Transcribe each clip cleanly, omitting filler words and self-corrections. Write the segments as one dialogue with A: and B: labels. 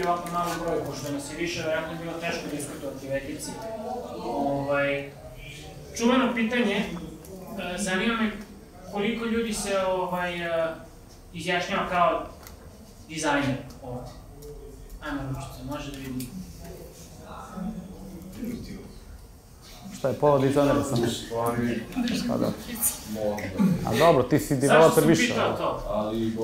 A: bili ovako malo brojku, što nas je više vjerojatno bilo teško diskutovati u etici. Čuveno pitanje, zanima me koliko ljudi se izjašnjava kao dizajner ovdje. Ajmo ručice, može da vidim.
B: Šta je pola dizajnera sam? A dobro, ti si developer više.
A: Zašto sam pitao to?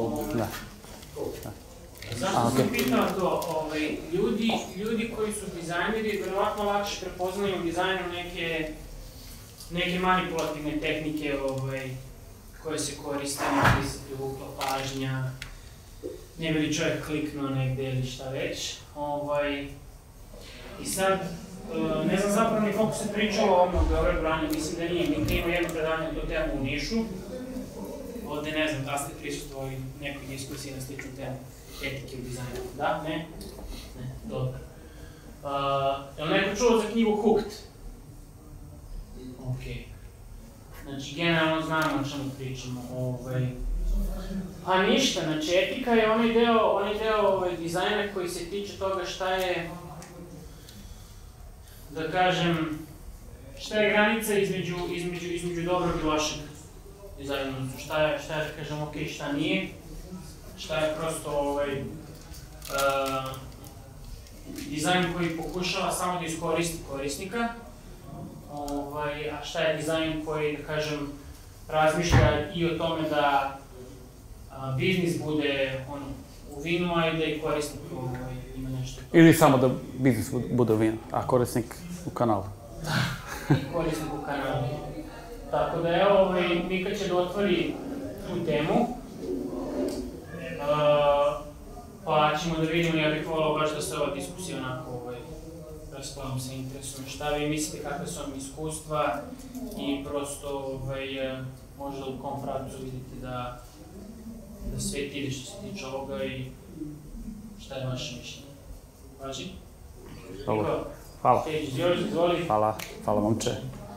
A: Zašto sam pitao to? Ljudi koji su dizajneri verovatno lakše prepoznaju u dizajnu neke manipulativne tehnike koje se koriste, nekada se privukla pažnja, ne bi li čovjek kliknuo negde ili šta već. I sad, ne znam zapravo ni koliko se pričalo o ovom u Beogradu ranije, mislim da nije. Mi imamo jedno predavanje na tu temu u Nišu. Ovde ne znam da ste prisustvovali nekoj diskusiji na sličnu temu etike u dizajnu. Da? Ne? Ne, dobro. Je li neko čuo za knjigu Hooked? Okej. Znači, generalno znamo o čemu pričamo. Pa ništa, znači etika je onaj deo dizajna koji se tiče toga šta je, da kažem, šta je granica između dobrog i lošeg dizajna, odnosno šta je, da kažem, okej, šta nije, šta je prosto dizajn koji pokušava samo da iskoristi korisnika, a šta je dizajn koji, da kažem, razmišlja i o tome da biznis bude u vinu, a i da i korisnik ima nešto.
B: Ili samo da biznis bude u vinu, a korisnik u kanalu.
A: Da, i korisnik u kanalu. Tako da evo, Mika će da otvori tu temu, pa ćemo da vidimo, ja bih volao baš da se ova diskusija onako rasplavim sa interesom. Šta vi mislite, kakve su vam iskustva i prosto možda u kom pravcu vidite da svet ide što se tiče ovoga i šta je vaše mišljenje? Važi?
B: Dobro, hvala.
A: Izvoli.
B: Hvala momče.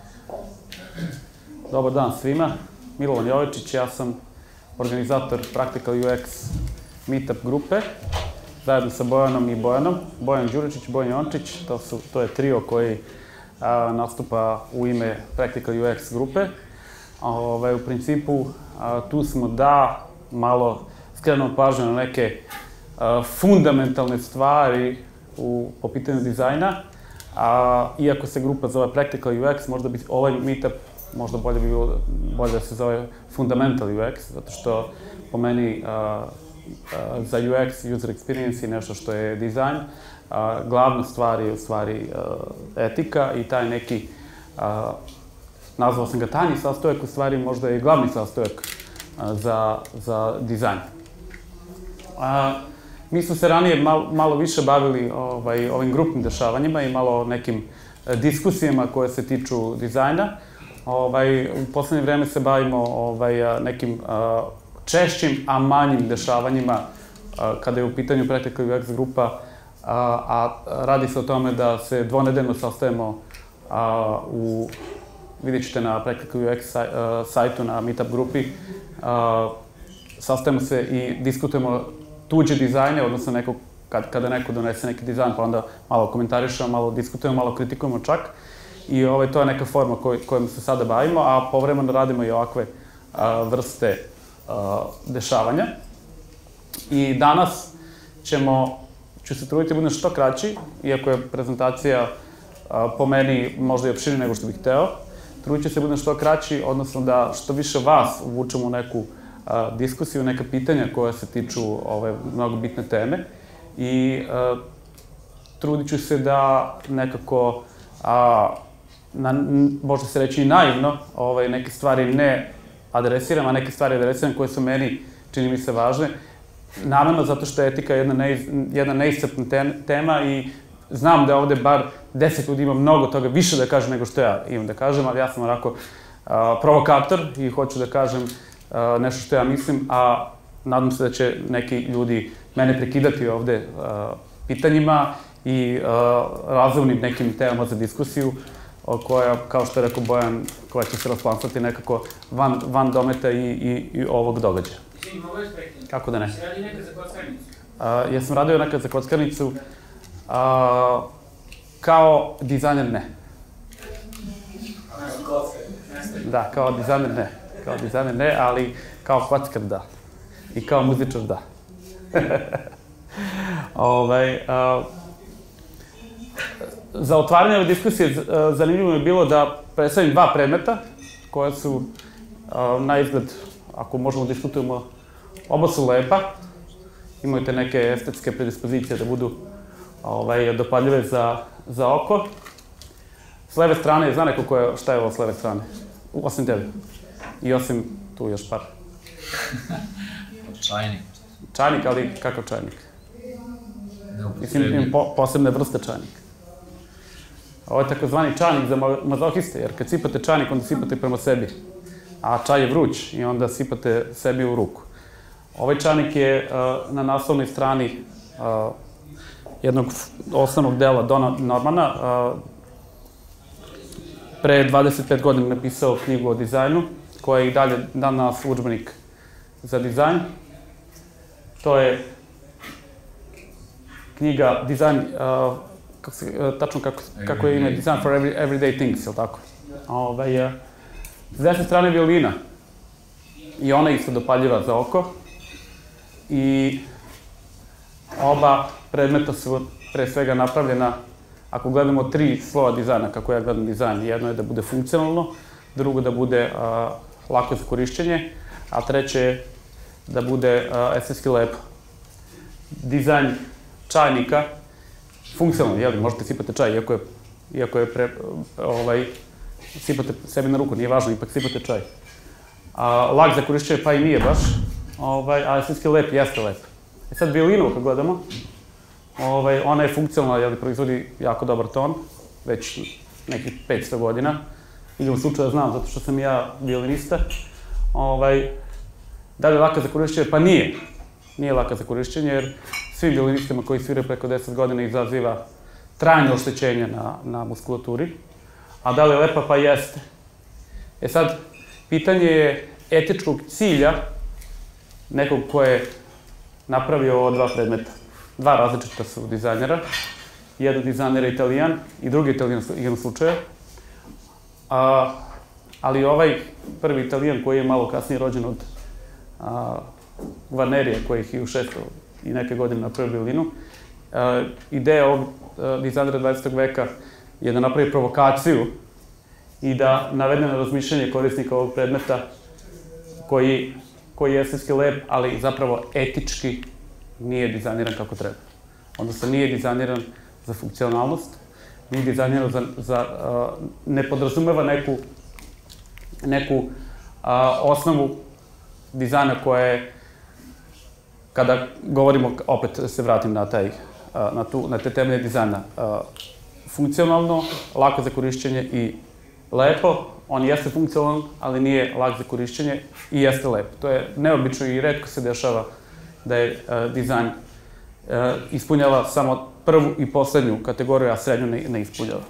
B: Dobar dan svima. Milovan Jovicic, ja sam organizator Practical UX Meetup grupe, zajedno sa Bojanom i Bojanom. Bojan Đuričić, Bojan Jončić, to je trio koji nastupa u ime Practical UX grupe. U principu, tu smo da malo skrenemo pažnju na neke fundamentalne stvari po pitanju dizajna. Iako se grupa zove Practical UX, možda bi ovaj meetup možda bolje bi bilo da se zove Fundamental UX, zato što po meni za UX, user experience, je nešto što je dizajn. Glavna stvar je u stvari etika i taj neki, nazvao sam ga tanji sastojak, u stvari možda je glavni sastojak za dizajn. Mi smo se ranije malo više bavili ovim grupnim dešavanjima i malo nekim diskusijama koje se tiču dizajna. U poslednje vreme se bavimo nekim češćim, a manjim dešavanjima kada je u pitanju Practical UX grupa, a radi se o tome da se dvonedeljno sastajemo vidjet ćete na Practical UX sajtu, na Meetup grupi, sastajemo se i diskutujemo tuđe dizajne, odnosno kada neko donese neki dizajn, pa onda malo komentarišemo, malo diskutujemo, malo kritikujemo čak. I to je neka forma kojom se sada bavimo, a povremeno radimo i ovakve vrste dešavanja. I danas ću se truditi da budem što kraći, iako je prezentacija po meni možda i opširnija nego što bih hteo. Trudit ću se da budem što kraći, odnosno da što više vas uvučemo u neku diskusiju, neka pitanja koja se tiču ove mnogo bitne teme. I trudit ću se da nekako, možda se reći i naivno, neke stvari ne adresiram, a neke stvari adresiram koje su meni, čini mi se, važne. Naravno, zato što je etika jedna neiscrpna tema i znam da ovde bar 10 ljudi ima mnogo toga više da kažem nego što ja imam da kažem, ali ja sam onako provokator i hoću da kažem nešto što ja mislim, a nadam se da će neki ljudi mene prekidati ovde pitanjima i razumnim nekim temama za diskusiju, koja, kao što je rekao Bojan, koja će se rasplansati nekako van dometa i ovog događaja.
A: Mogu još prekidati?
B: Kako da ne?
A: Se radi nekad za kockarnicu?
B: Jesam radio nekad za kockarnicu, kao dizajner ne. Da, kao dizajner ne. Kao dizajner ne, ali kao kockar da. I kao muzičar da. Za otvaranje ove diskusije zanimljivo mi je bilo da predstavim dva predmeta koja su na izgled, ako možemo diskutujemo, oba su lepa. Imaju te neke estetske predispozicije da budu dopadljive za oko. S leve strane, zna neko šta je ovo s leve strane? Osim tebe. I osim tu još par.
C: Čajnik.
B: Čajnik, ali kakav čajnik? Mislim, posebne vrste čajnika. Ovo je takozvani čajnik za mazohiste, jer kad sipate čajnik, onda sipate prema sebi. A čaj je vruć i onda sipate sebi u ruku. Ovaj čajnik je na naslovnoj strani jednog osnovnog dela Dona Normana. Pre 25 godina napisao knjigu o dizajnu, koja je i dalje danas udžbenik za dizajn. To je knjiga dizajn, tačno kako je ime, Design for Everyday Things, je li tako? S desne strane je violina. I ona je isto dopadljiva za oko. I oba predmeta su pre svega napravljena, ako gledamo tri slova dizajna, kako ja gledam dizajn. Jedno je da bude funkcionalno, drugo da bude lako za korišćenje, a treće je da bude estetski lepo. Dizajn čajnika, funkcionalno, jel, možete sipate čaj, iako je sipate sebi na ruku, nije važno, ipak sipate čaj. Lak za korišćenje pa i nije baš, a estetski lep jeste lep. E sad violinu, kad gledamo, ona je funkcionalna, jel, proizvodi jako dobar ton, već nekih 500 godina. Igrom slučaja znam, zato što sam ja violinista. Da li je laka za korišćenje? Pa nije. Nije laka za korišćenje, jer svim violinistima koji sviraju preko 10 godina izaziva trajne oštećenja na muskulaturi. A da li je lepa? Pa jeste. E sad, pitanje je etičkog cilja nekog ko je napravio ovo dva predmeta. Dva različita su dizajnera. Jedan dizajner je Italijan i drugi Italijan u jednom slučaju. Ali ovaj prvi Italijan koji je malo kasnije rođen od Gvarnerija, koji je 1600 i neke godine napravio violinu. Ideja ovog dizajnera 20. veka je da napravi provokaciju i da navede na razmišljanje korisnika ovog predmeta koji je estetski lep, ali zapravo etički nije dizajniran kako treba. Odnosno nije dizajniran za funkcionalnost, nije dizajniran ne podrazumeva neku osnovu dizajna koja je, kada govorimo, opet se vratim na te temelje dizajna, funkcionalno, lako za korišćenje i lepo. On jeste funkcionalan, ali nije lak za korišćenje i jeste lepo. To je neobično i retko se dešava da je dizajn ispunjava samo prvu i poslednju kategoriju, a srednju ne ispunjava.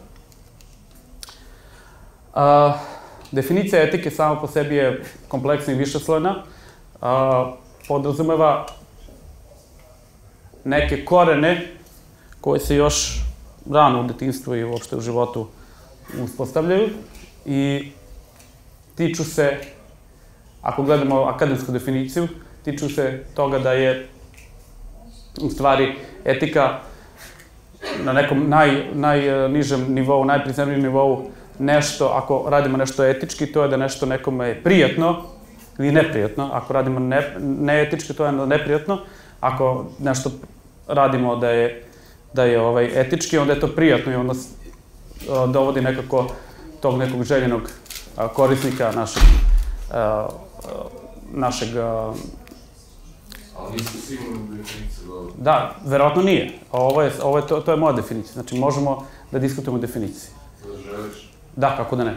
B: Definicija etike sama po sebi je kompleksna i višeslojna. Podrazumeva neke korene koje se još rano u detinjstvu i uopšte u životu uspostavljaju i tiču se, ako gledamo akademsku definiciju, tiču se toga da je u stvari etika na nekom najnižem nivou, najprizemnijem nivou nešto, ako radimo nešto etički, to je da nešto nekome je prijatno ili neprijatno. Ako radimo neetički, to je neprijatno. Ako nešto radimo da je etički, onda je to prijatno i onda dovodi nekako tog nekog željenog korisnika našeg...
D: Ali niste sigurno definiciju dobro?
B: Da, verovatno nije. To je moja definicija. Znači, možemo da diskutujemo o definiciji.
D: Da želiš?
B: Da, kako da ne.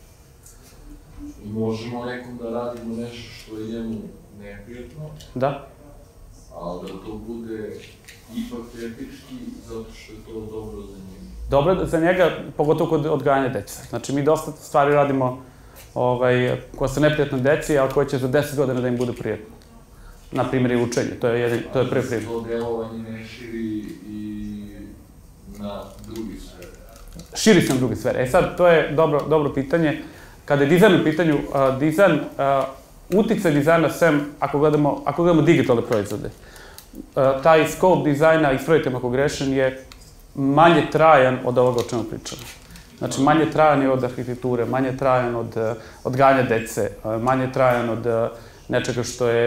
D: I možemo nekom da radimo nešto što je njemu neprijatno?
B: Da.
D: Ali da to bude ipak etički, zato što je to dobro za njega.
B: Dobro za njega, pogotovo kod odgajanja dece. Znači, mi dosta stvari radimo koje su neprijatne deci, ali koje će za 10 godina da im bude prijatno. na primjer, i učenje. To je prvi primjer.
D: To delovanje ne širi i na drugi sfer.
B: Širi se na druge sfere. Sad, to je dobro pitanje. Kada je dizajn u pitanju, uticaj dizajna sem, ako gledamo digitalne proizvode, taj scope dizajna, ispravite me ako grešim, je manje trajan od ovoga o čemu pričamo. Znači, manje trajan je od arhitekture, manje trajan od odgajanja dece, manje trajan od nečega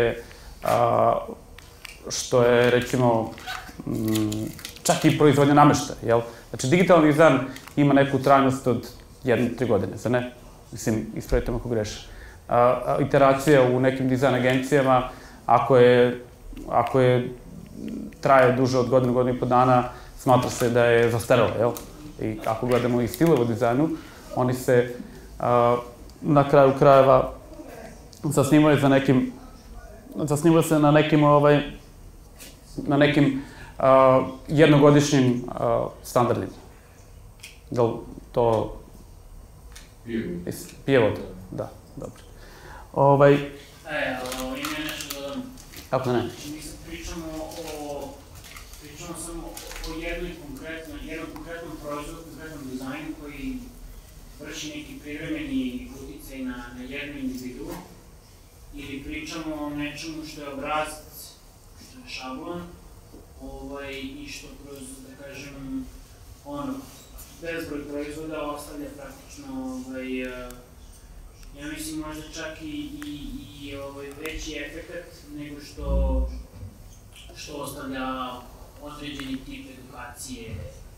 B: što je, recimo, čak i proizvodnja nameštaja, jel? Znači, digitalni dizajn ima neku trajnost od 1-3 godine, zar ne? Mislim, ispravite me ako grešim. Iteracija u nekim dizajn agencijama, ako je traje duže od godinu i po dana, smatra se da je zastarelo, jel? I ako gledamo i stilove u dizajnu, oni se na kraju krajeva zasnivaju se na nekim jednogodišnjim standardima. Da li to... Pijevod? Da, dobro.
A: Ima nešto da dam.
B: Kako ne?
A: Znači, mi sad pričamo samo o jednom konkretnom proizvodu, konkretnom dizajnu koji vrši neki privremeni uticaj na jednu individu, ili pričamo o nečemu što je obrazac, što je šablon, i što kroz, da kažem, bezbroj proizvoda ostavlja praktično, ja mislim možda čak i veći efekt nego što ostavlja određeni tip edukacije.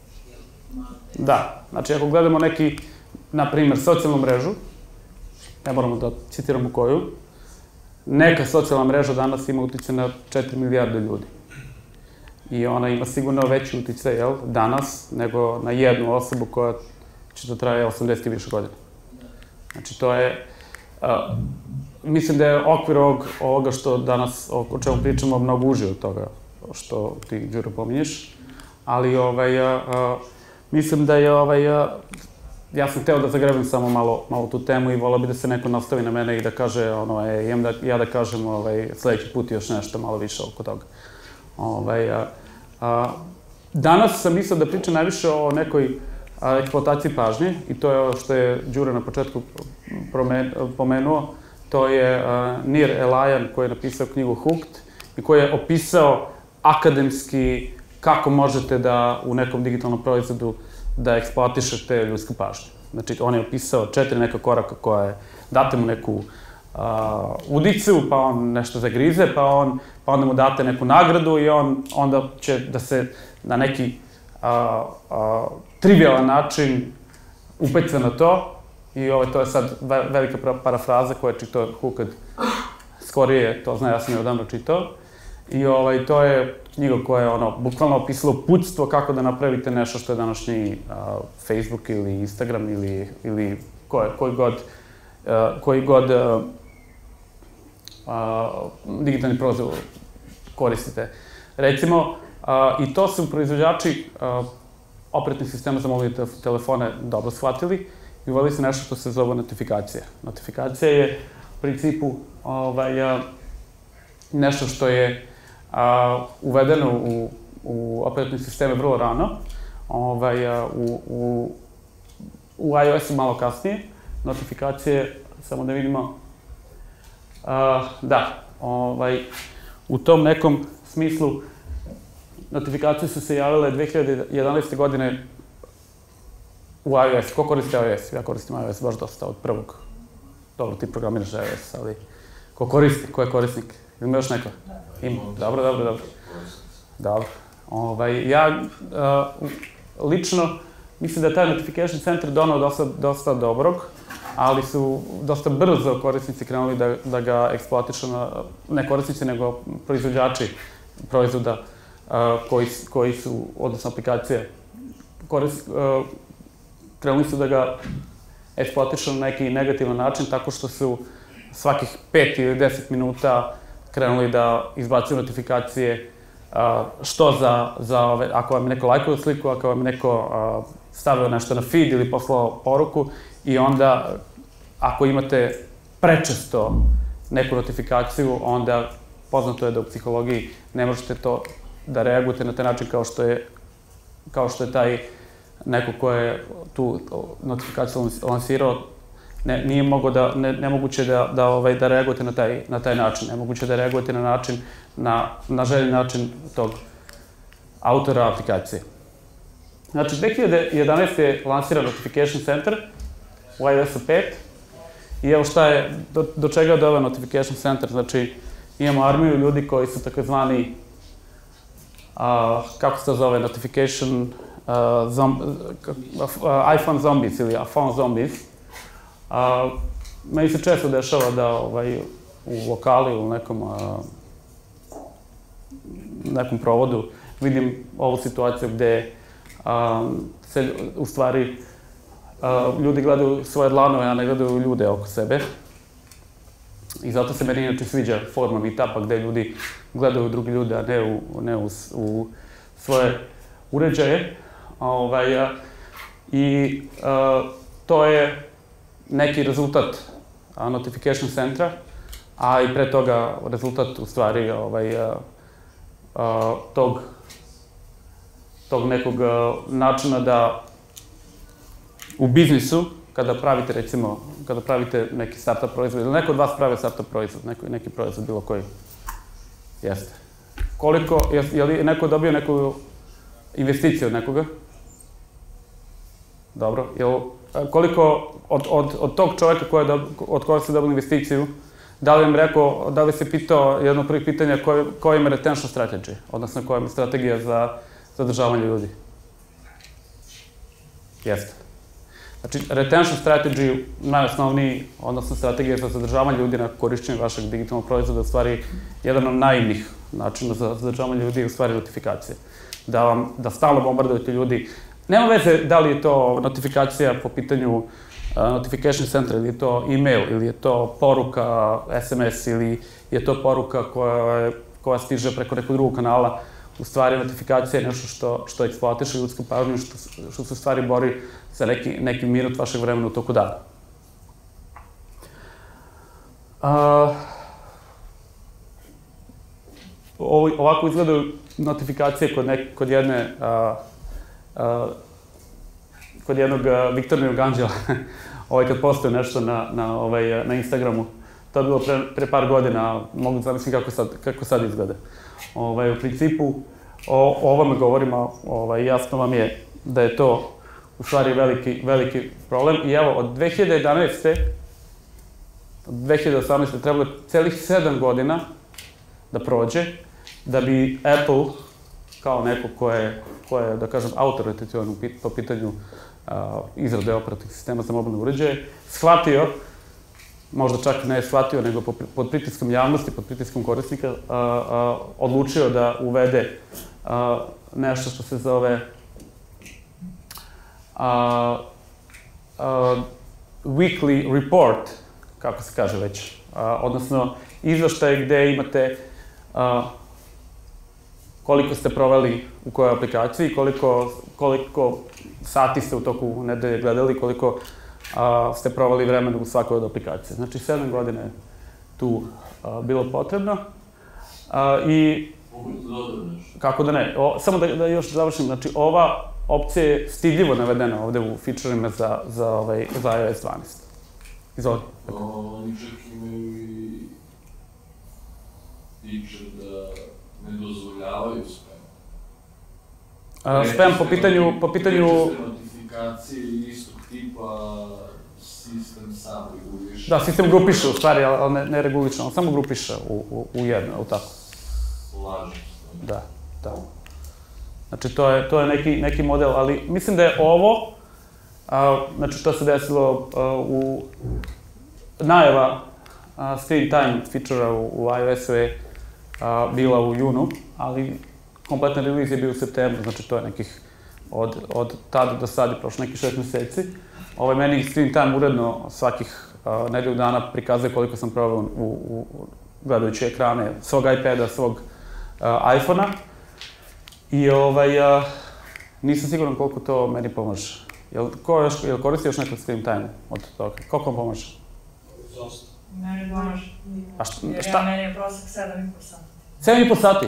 B: Da, znači ako gledamo neki, na primjer, socijalnu mrežu, ne moramo da citiramo koju, neka socijalna mreža danas ima uticaj na 4 milijarde ljudi. I ona ima sigurno veći uticaj, danas, nego na jednu osobu koja će da traje 80 i više godina. Znači, to je... Mislim da je okvir ovoga što danas, o čemu pričamo, mnogo uži od toga što ti, Đuro, pominješ. Ali, mislim da je... Ja sam hteo da zagrebem samo malo tu temu i volao bi da se neko nastavi na mene i da kaže, imam ja da kažem sledeći put još nešto malo više oko toga. Danas sam mislio da pričam najviše o nekoj eksploataciji pažnje i to je ovo što je Đuro na početku pomenuo. To je Nir Elayan koji je napisao knjigu Hooked i koji je opisao akademski kako možete da u nekom digitalnom proizvodu da eksploatišete ljudsku pažnju. Znači, on je opisao 4 neka koraka koje date mu neku udicu, pa on nešto zagrize, pa onda mu date neku nagradu i onda će da se na neki trivialan način upeca na to. I to je sad velika parafraza koja je čitao Hooked skorije, to zna, ja sam je odavno čitao. I to je knjiga koja je bukvalno opisala uputstvo kako da napravite nešto što je današnji Facebook ili Instagram ili koji god digitalni proizvod koristite. Recimo, i to su proizvođači operativnih sistema za mobilne telefone dobro shvatili i uveli se nešto što se zove notifikacija. Notifikacija je u principu nešto što je uvedeno u operativne sisteme vrlo rano, u iOS-u malo kasnije. Notifikacije, samo da vidimo, da, u tom nekom smislu notifikacije su se javile 2011. godine u iOS. Ko koristi iOS? Ja koristim iOS baš dosta od prvog. Dobro, ti programiraš iOS, ali ko koristi? Ko je korisnik? Ima još neko? Ima. Dobro. Dobro. Ja lično mislim da je taj notification center donao dosta dobrog, ali su dosta brzo korisnici krenuli da ga eksploatišu, ne korisnici, nego proizvođači proizvoda koji su, odnosno aplikacije, krenuli su da ga eksploatišu na neki negativan način, tako što su svakih 5 ili 10 minuta krenuli da izbacuju notifikacije, što ako vam je neko lajkao sliku, ako vam je neko stavio nešto na feed ili poslao poruku, i onda ako imate prečesto neku notifikaciju, onda poznato je da u psihologiji ne možete to da reagujete na taj način kao što je taj neko ko je tu notifikaciju lansirao, nije mogo da, nemoguće da reagujete na taj način, nemoguće da reagujete na način, na željen način tog autora aplikacije. Znači, 2011. je lansiran Notification Center u iOS-u 5 i evo šta je, do čega je doveo Notification Center, znači imamo armiju ljudi koji su takozvani, kako se to zove, Notification iPhone zombies ili phone zombies. Meni se često dešava da u lokali ili nekom provodu vidim ovu situaciju gde se u stvari ljudi gledaju svoje dlanove, a ne gledaju ljude oko sebe. I zato se meni inače sviđa forma Meetupa gde ljudi gledaju drugi ljude, a ne u svoje uređaje. I to je neki rezultat Notification Centra, a i pre toga rezultat u stvari tog nekog načina da u biznisu, kada pravite recimo, kada pravite neki startup proizvod, ili neko od vas pravi startup proizvod, neki proizvod bilo koji, jeste. Je li neko dobio neku investiciju od nekoga? Dobro. Koliko od tog čoveka od koga ste dobili investiciju, da li vam rekao, da li se pitao jedno od prvih pitanja koja ima retention strategy, odnosno koja ima strategija za zadržavanje ljudi? Jeste. Znači, retention strategy, najosnovniji, odnosno strategija za zadržavanje ljudi na korišćenju vašeg digitalnog proizvoda, u stvari jedan od naivnih načina za zadržavanje ljudi je u stvari notifikacije. Da stalno bombardujete ljudi. Nema veze da li je to notifikacija po pitanju Notification Centra, ili je to e-mail, ili je to poruka SMS, ili je to poruka koja stiže preko nekog drugog kanala. U stvari, notifikacija je nešto što eksploatiše ljudsku pažnju, što se u stvari bori za neki minut vašeg vremena u toku dana. Ovako izgledaju notifikacije kod jednog Viktornijeg anđela, kad postoje nešto na Instagramu. To je bilo pre par godina, mogu zamislim kako sad izgleda. U principu, o ovome govorimo, jasno vam je da je to u stvari veliki problem. I evo, od 2011. do 2018. trebalo je celih 7 godina da prođe, da bi Apple, kao neko ko je, da kažem, autoritativno po pitanju izrade operativnih sistema za mobilne uređaje, shvatio, možda čak ne shvatio, nego pod pritiskom javnosti, pod pritiskom korisnika, odlučio da uvede nešto što se zove weekly report, kako se kaže već, odnosno izveštaj gde imate koliko ste proveli u kojoj aplikaciji, koliko sati ste u toku nedelje gledali, koliko ste proveli vremena u svakoj od aplikacije. Znači, 7 godina je tu bilo potrebno.
D: Mogu da dodam nešto?
B: Kako da ne. Samo da još završim. Znači, ova opcija je stidljivo navedena ovde u feature-ima za iOS 12. Izvoli.
D: Oni čak imaju i feature da ne dozvoljavaju spam.
B: Spam po pitanju...
D: Registre notifikacije istog tipa sistem sam reguliše.
B: Da, sistem grupiše u stvari, ali ne reguliše, on samo grupiše u jedno, ali tako?
D: Slažem se.
B: Da. Znači, to je neki model, ali mislim da je ovo, znači, to se desilo u najava screen time feature-a u iOS-u je bila u junu, ali kompletan release je bio u septembru, znači to je nekih od tada do sada je prošlo nekih 6 meseci. Meni screen time uredno svakih nedelju dana prikazuje koliko sam proveo gledajući ekrane svog iPada, svog iPhone-a. I nisam siguran koliko to meni pomaže. Jel koristi još neko screen time od toga? Koliko vam pomaže?
C: Meni baš. Meni je prosek 7,5 sati.
B: 7,5 sati?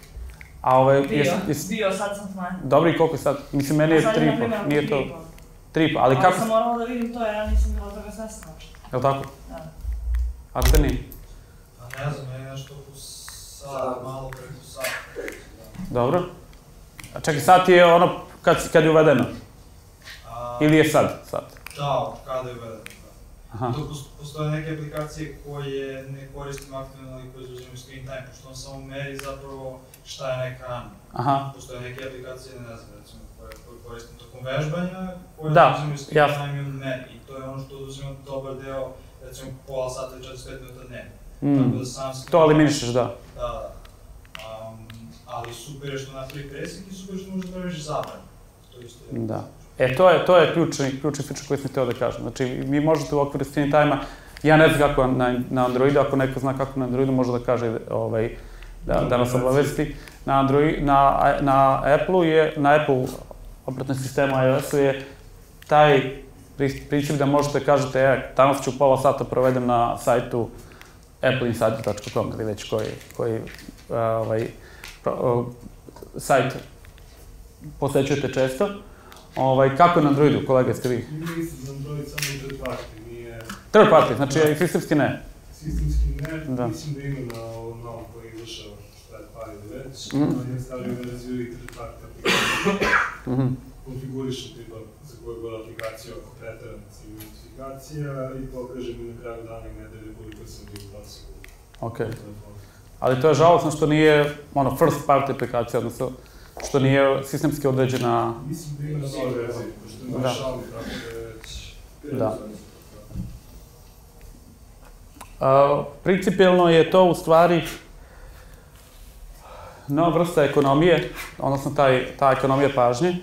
C: Bio, sad sam smanjio.
B: Dobro, i koliko je sad? Mislim, meni je 3,5, nije to... 3,5, ali kako...
C: Ali sam morala da vidim to, jer ja nisam bila toga svesna uopšte.
B: Je li tako?
C: Da.
B: Ako te nije?
E: Pa ne znam, meni nešto oko sat, malo preko sat.
B: Dobro. A čekaj, sat je ono kad je uvedeno? Ili je sad?
E: Da, kada je uvedeno. Dok postoje neke aplikacije koje ne koristim aktivno, ali koje izuzimaju screen time, pošto on samo meri zapravo šta je na ekranu. Postoje neke aplikacije, ne znam, recimo, koje koristim tokom vežbanja, koje izuzimaju screen time i on meri. I to je ono što oduzima dobar deo, recimo pola sata ili 45 minuta dnevno.
B: To eliminišeš, da.
E: Da. Ali super je što napravi presek i super je što možda praviš zabran.
B: Da. To je ključni feature koji sam htio da kažem. Znači, vi možete u okviru screen time-a, ja ne znam kako na Androidu, ako neko zna kako na Androidu može da kaže, da nas obavesti. Na Apple operativnom sistemu iOS-u je taj princip da možete da kažete, danas ću pola sata provedem na sajtu appleinsider.com ili već koji sajt posećujete često. Kako je na Androidu, kolega, ste vi?
F: Nisam za Android, samo i third party, nije...
B: Third party, znači i sistemski ne?
F: Sistemski ne, mislim da ima na ovom novom koji je izašao, šta je pari već, ali je stavio verziju i third party aplikacije. Konfigurišu tipa za koju god aplikaciju ako preteranac i notifikacija i pokaže mi na kraju dana i nedelje koliko sam bio uplacio u telefonu.
B: Ali to je žalostno što nije first party aplikacija, odnosno što nije sistemski određena...
F: Mislim da ima na nove verzije, pošto je moj šalni, tako da je već...
B: Da. Principijelno je to u stvari nova vrsta ekonomije, odnosno ta ekonomija pažnje.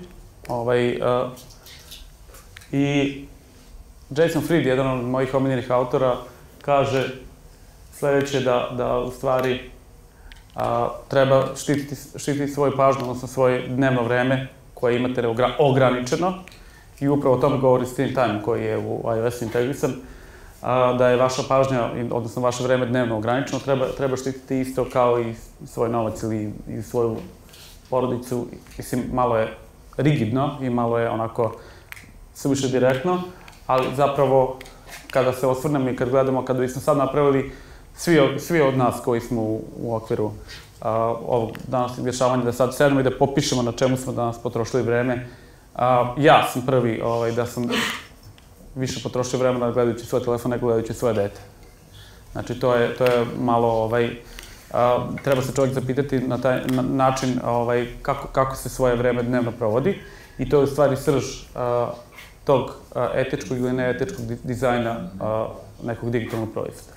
B: I Jason Fried, jedan od mojih omiljenih autora, kaže sljedeće da u stvari treba štititi svoju pažnju, odnosno svoje dnevno vreme koje imate ograničeno. I upravo o tome govori screen time koji je u iOS integrisan, da je vaša pažnja, odnosno vaše vreme dnevno ograničeno, treba štititi isto kao i svoj novac ili svoju porodicu. Mislim, malo je rigidno i malo je onako suviše direktno, ali zapravo kada se osvrnemo i kad gledamo, kada bismo sad napravili svi od nas koji smo u okviru ovog današnjeg dešavanja, da sad sedemo i da popišemo na čemu smo danas potrošili vreme. Ja sam prvi da sam više potrošio vremena gledajući svoj telefon nego gledajući svoje dete. Znači, to je malo, treba se čovjek zapitati na taj način kako se svoje vreme dnevno provodi i to je u stvari srž tog etičkog ili neetičkog dizajna nekog digitalnog proizvoda.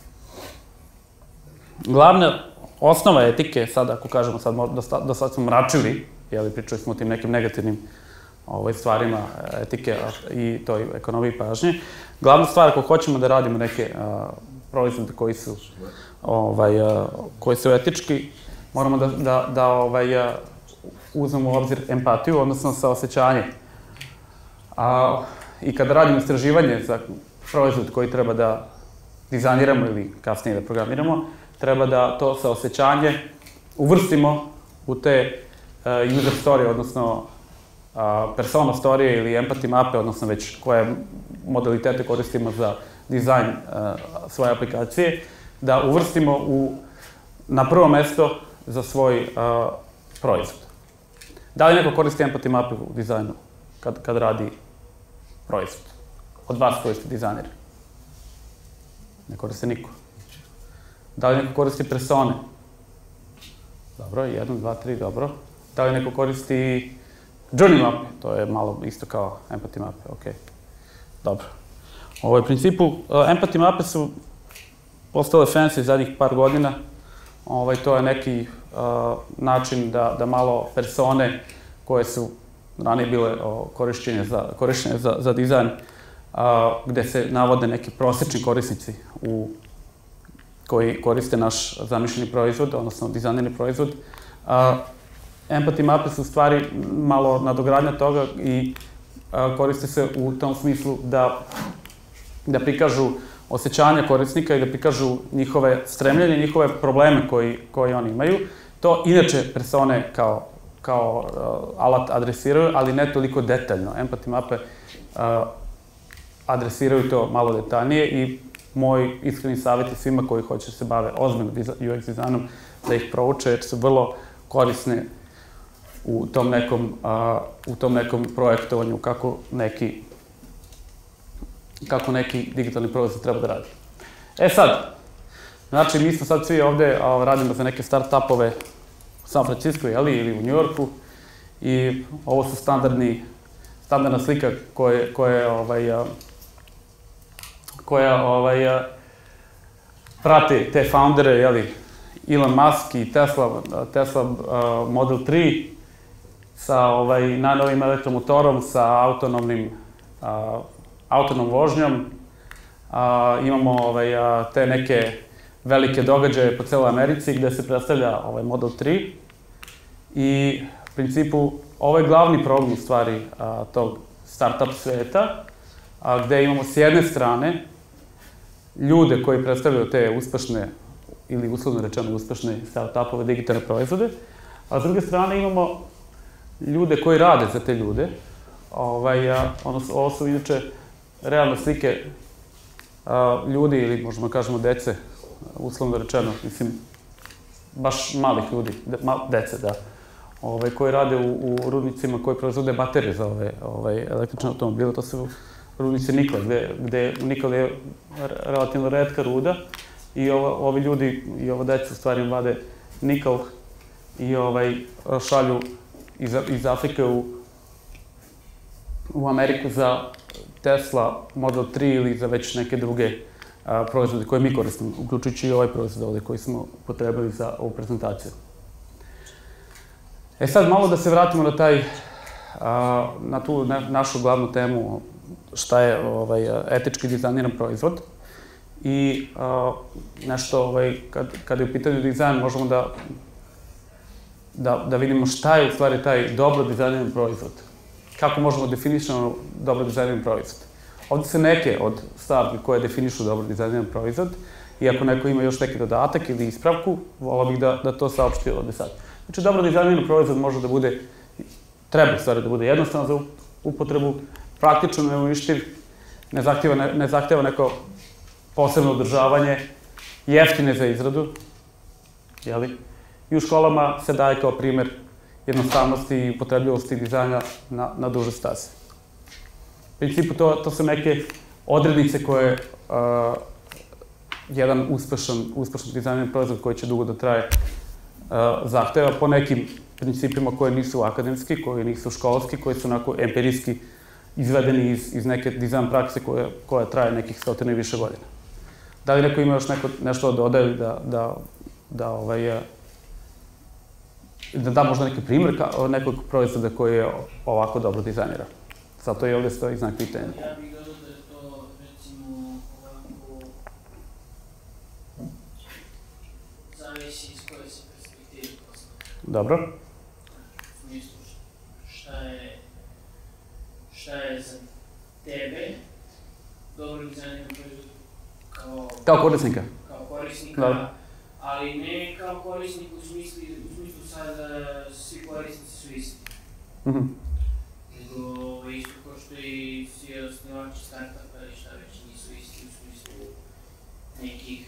B: Glavna osnova etike, sad ako kažemo, do sad smo mračili, pričali smo o tim nekim negativnim stvarima etike i toj ekonomiji pažnje. Glavna stvar, ako hoćemo da radimo neke proizvode koji su etički, moramo da uzmemo u obzir empatiju, odnosno saosećanje. I kada radimo istraživanje za proizvod koji treba da dizajniramo ili kasnije da programiramo, treba da to saosećanje uvrstimo u te user story, odnosno persona storije ili empathy mape, odnosno već koje modalitete koristimo za dizajn svoje aplikacije, da uvrstimo na prvo mesto za svoj proizvod. Da li neko koristi empathy mape u dizajnu kad radi proizvod? Od vas koji ste dizajneri? Ne koriste niko. Da li neko koristi persone? Dobro, 1, 2, 3, dobro. Da li neko koristi journey mape? To je malo isto kao empathy mape, okej. Dobro. U principu, empathy mape su postale fancy zadnjih par godina. To je neki način da malo persone koje su ranije bile korišćene za dizajn, gde se navode neki prosječni korisnici koji koriste naš zamišljeni proizvod, odnosno dizajnirani proizvod. Empathy mape su u stvari malo nadogradnja toga i koriste se u tom smislu da prikažu osjećanja korisnika i da prikažu njihove stremljenje, njihove probleme koji oni imaju. To inače persone kao alat adresiraju, ali ne toliko detaljno. Empathy mape adresiraju to malo detaljnije i moj iskreni savjet je svima koji hoće se bave ozbiljno UX dizajnom da ih prouče jer su vrlo korisne u tom nekom projektovanju kako neki digitalni proizvod treba da radi. Sad, znači mi smo sad svi ovde, radimo za neke start-upove u San Francisco, ili u New Yorku i ovo su standardna slika koja prati te foundere, Elon Musk i Tesla Model 3 sa najnovijim elektromotorom, sa autonomnom vožnjom. Imamo te neke velike događaje po celoj Americi gde se predstavlja Model 3 i u principu ovo je glavni problem u stvari tog startup sveta, gde imamo s jedne strane ljude koji predstavljaju te uspešne ili uslovno rečeno uspešne startupove, digitalne proizvode, a s druge strane imamo ljude koji rade za te ljude. Ovo su inače realne slike ljudi ili možemo kažemo dece, uslovno rečeno, mislim, baš malih ljudi, dece, da, koji rade u rudnicima koji proizvode baterije za ove električne automobile. To su rudnice nikla, gde nikl je relativno retka ruda i ovi ljudi i ova deca u stvari vade nikl i šalju iz Afrike u Ameriku za Tesla Model 3 ili za već neke druge proizvode koje mi koristimo, uključujući i ovaj proizvod ovde koji smo potrebili za ovu prezentaciju. Sad malo da se vratimo na tu našu glavnu temu šta je etički dizajniran proizvod i nešto kada je u pitanju dizajn možemo da vidimo šta je u stvari taj dobro dizajniran proizvod. Kako možemo definišemo dobro dizajniran proizvod. Ovde su neke od stavki koje definišu dobro dizajniran proizvod i ako neko ima još neki dodatak ili ispravku, volao bih da to saopšti ovde sad. Znači, dobro dizajniran proizvod može da bude, treba u stvari da bude jednostavno za upotrebu, praktično neumišljiv, ne zahteva neko posebno održavanje, jeftine za izradu, jeli? I u školama se daje kao primer jednostavnosti i upotrebljivosti dizajna na duže staze. U principu, to su neke odrednice koje jedan uspešan dizajniran proizvod koji će dugo da traje zahteva po nekim principima koje nisu akademski, koji nisu školski, koji su onako empirijski izvedeni iz neke dizajn prakse koja traje nekih 100 i više godina. Da li neko ima još nešto da dodaje da da možda neki primjer nekog proizvoda koji je ovako dobro dizajniran? Zato i ovde stoji znak pitanja.
A: Ja bih dodao da je to, recimo, ovako zavisi iz koje se perspektive postavlja.
B: Dobro.
A: U smislu šta je za tebe dobro dizajniran proizvod
B: kao korisnika.
A: Kao korisnika, ali ne kao korisnik u smislu sad svi korisnici su isti. Nego isto kao što i svi osnivači startupa ili šta već nisu isti u smislu nekih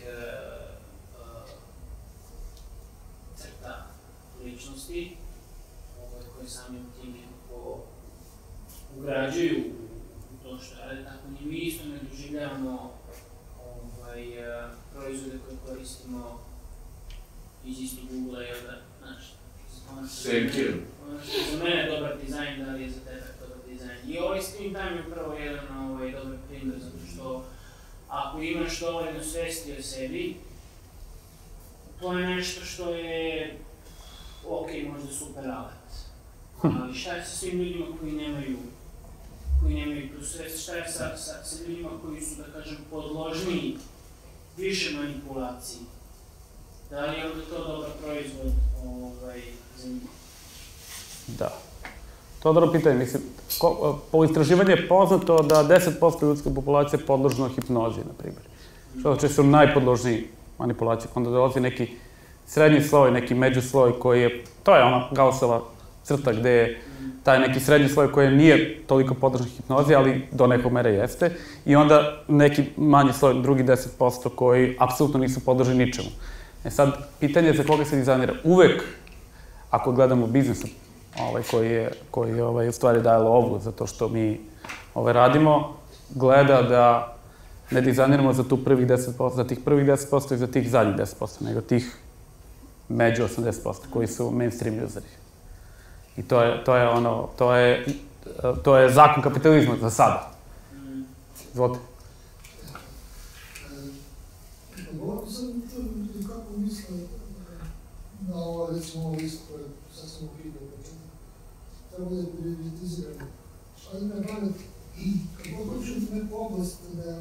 A: crta ličnosti koje samim tim nekako ugrađuju u to što rade, tako ni mi isto ne doživljavamo proizvode koje koristimo iz istog ugla, jel da, znaš, ono što je za mene dobar dizajn, da li je za tebe dobar dizajn. I ovaj screen time je upravo jedan dobar primjer, zato što ako imaš dovoljno svesti o sebi, to je nešto što je, ok, možda super alat. Ali šta je sa svim ljudima koji nemaju tu svest, šta je sa ljudima koji su, da kažem, podložniji više manipulaciji? Da li je onda to dobar proizvod za njih?
B: Da. To je dobro pitanje. Mislim, po istraživanju je poznato da 10% ljudske populacije je podložno hipnozi, na primjer. što često su najpodložniji manipulaciji. Onda dolazi neki srednji sloj, neki međusloj koji je, to je ona Gaussova crta gde je taj neki srednji sloj koji nije toliko podložan hipnozi, ali do nekog mere jeste. I onda neki manji sloj, drugi 10% koji apsolutno nisu podloženi ničemu. Sad, pitanje je za koga se dizajnira. Uvek, ako gledamo biznis koji u stvari daje lovu za to što mi radimo, gleda da ne dizajniramo za tih prvih 10% i za tih zadnjih 10%, nego tih među 80% koji su mainstream useri. I to je zakon kapitalizma za sada. Izvolite.
G: Govorio sam kako mislim na ovo, recimo, ovo listu koje sad sam ukidao, treba da je prioritizirano. Ali me pamet, kad god hoću neku oblast da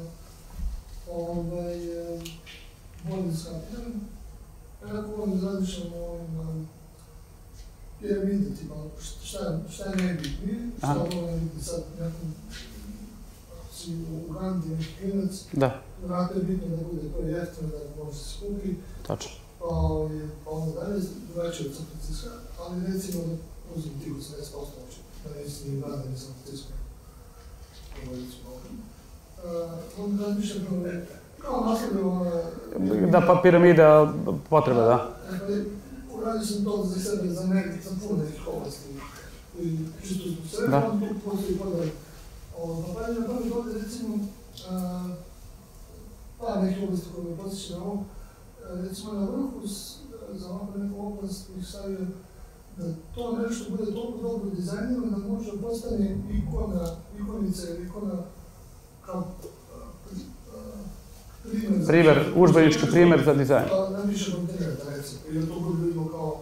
G: bolje skapiram, kako vam razmišljam o ovim piramide, tipa, šta je najbitnije, šta je najbitnije sad nekom, ako si u Gandhi, neki klinac, vrata je bitno da bude to jeftino, da može se skupi.
B: Tačno.
G: Pa onda dalje, drugačije od San Francisco, ali recimo da uzim tih 80% uopće, da nisi ni Gandhi, ni San Francisco. Onda razmišljam kao nasledimo...
B: Da, pa piramida potreba, da.
G: Uradio sam to za sebe, za nekih, za puno nekih oblasti. I čisto zbog sebe, onda tu postoji podaj. Pa pa na prvi godine, recimo, pa nekih oblasti koje me posjeća na ovo, recimo na vrhu za ovako neku oblast bih stavio da to nešto bude toliko dobro dizajnirano da može postane ikonica ili ikona kao
B: primer, udžbenički primer za dizajn.
G: Na više kontinenta, recimo, jer to bude vidimo kao...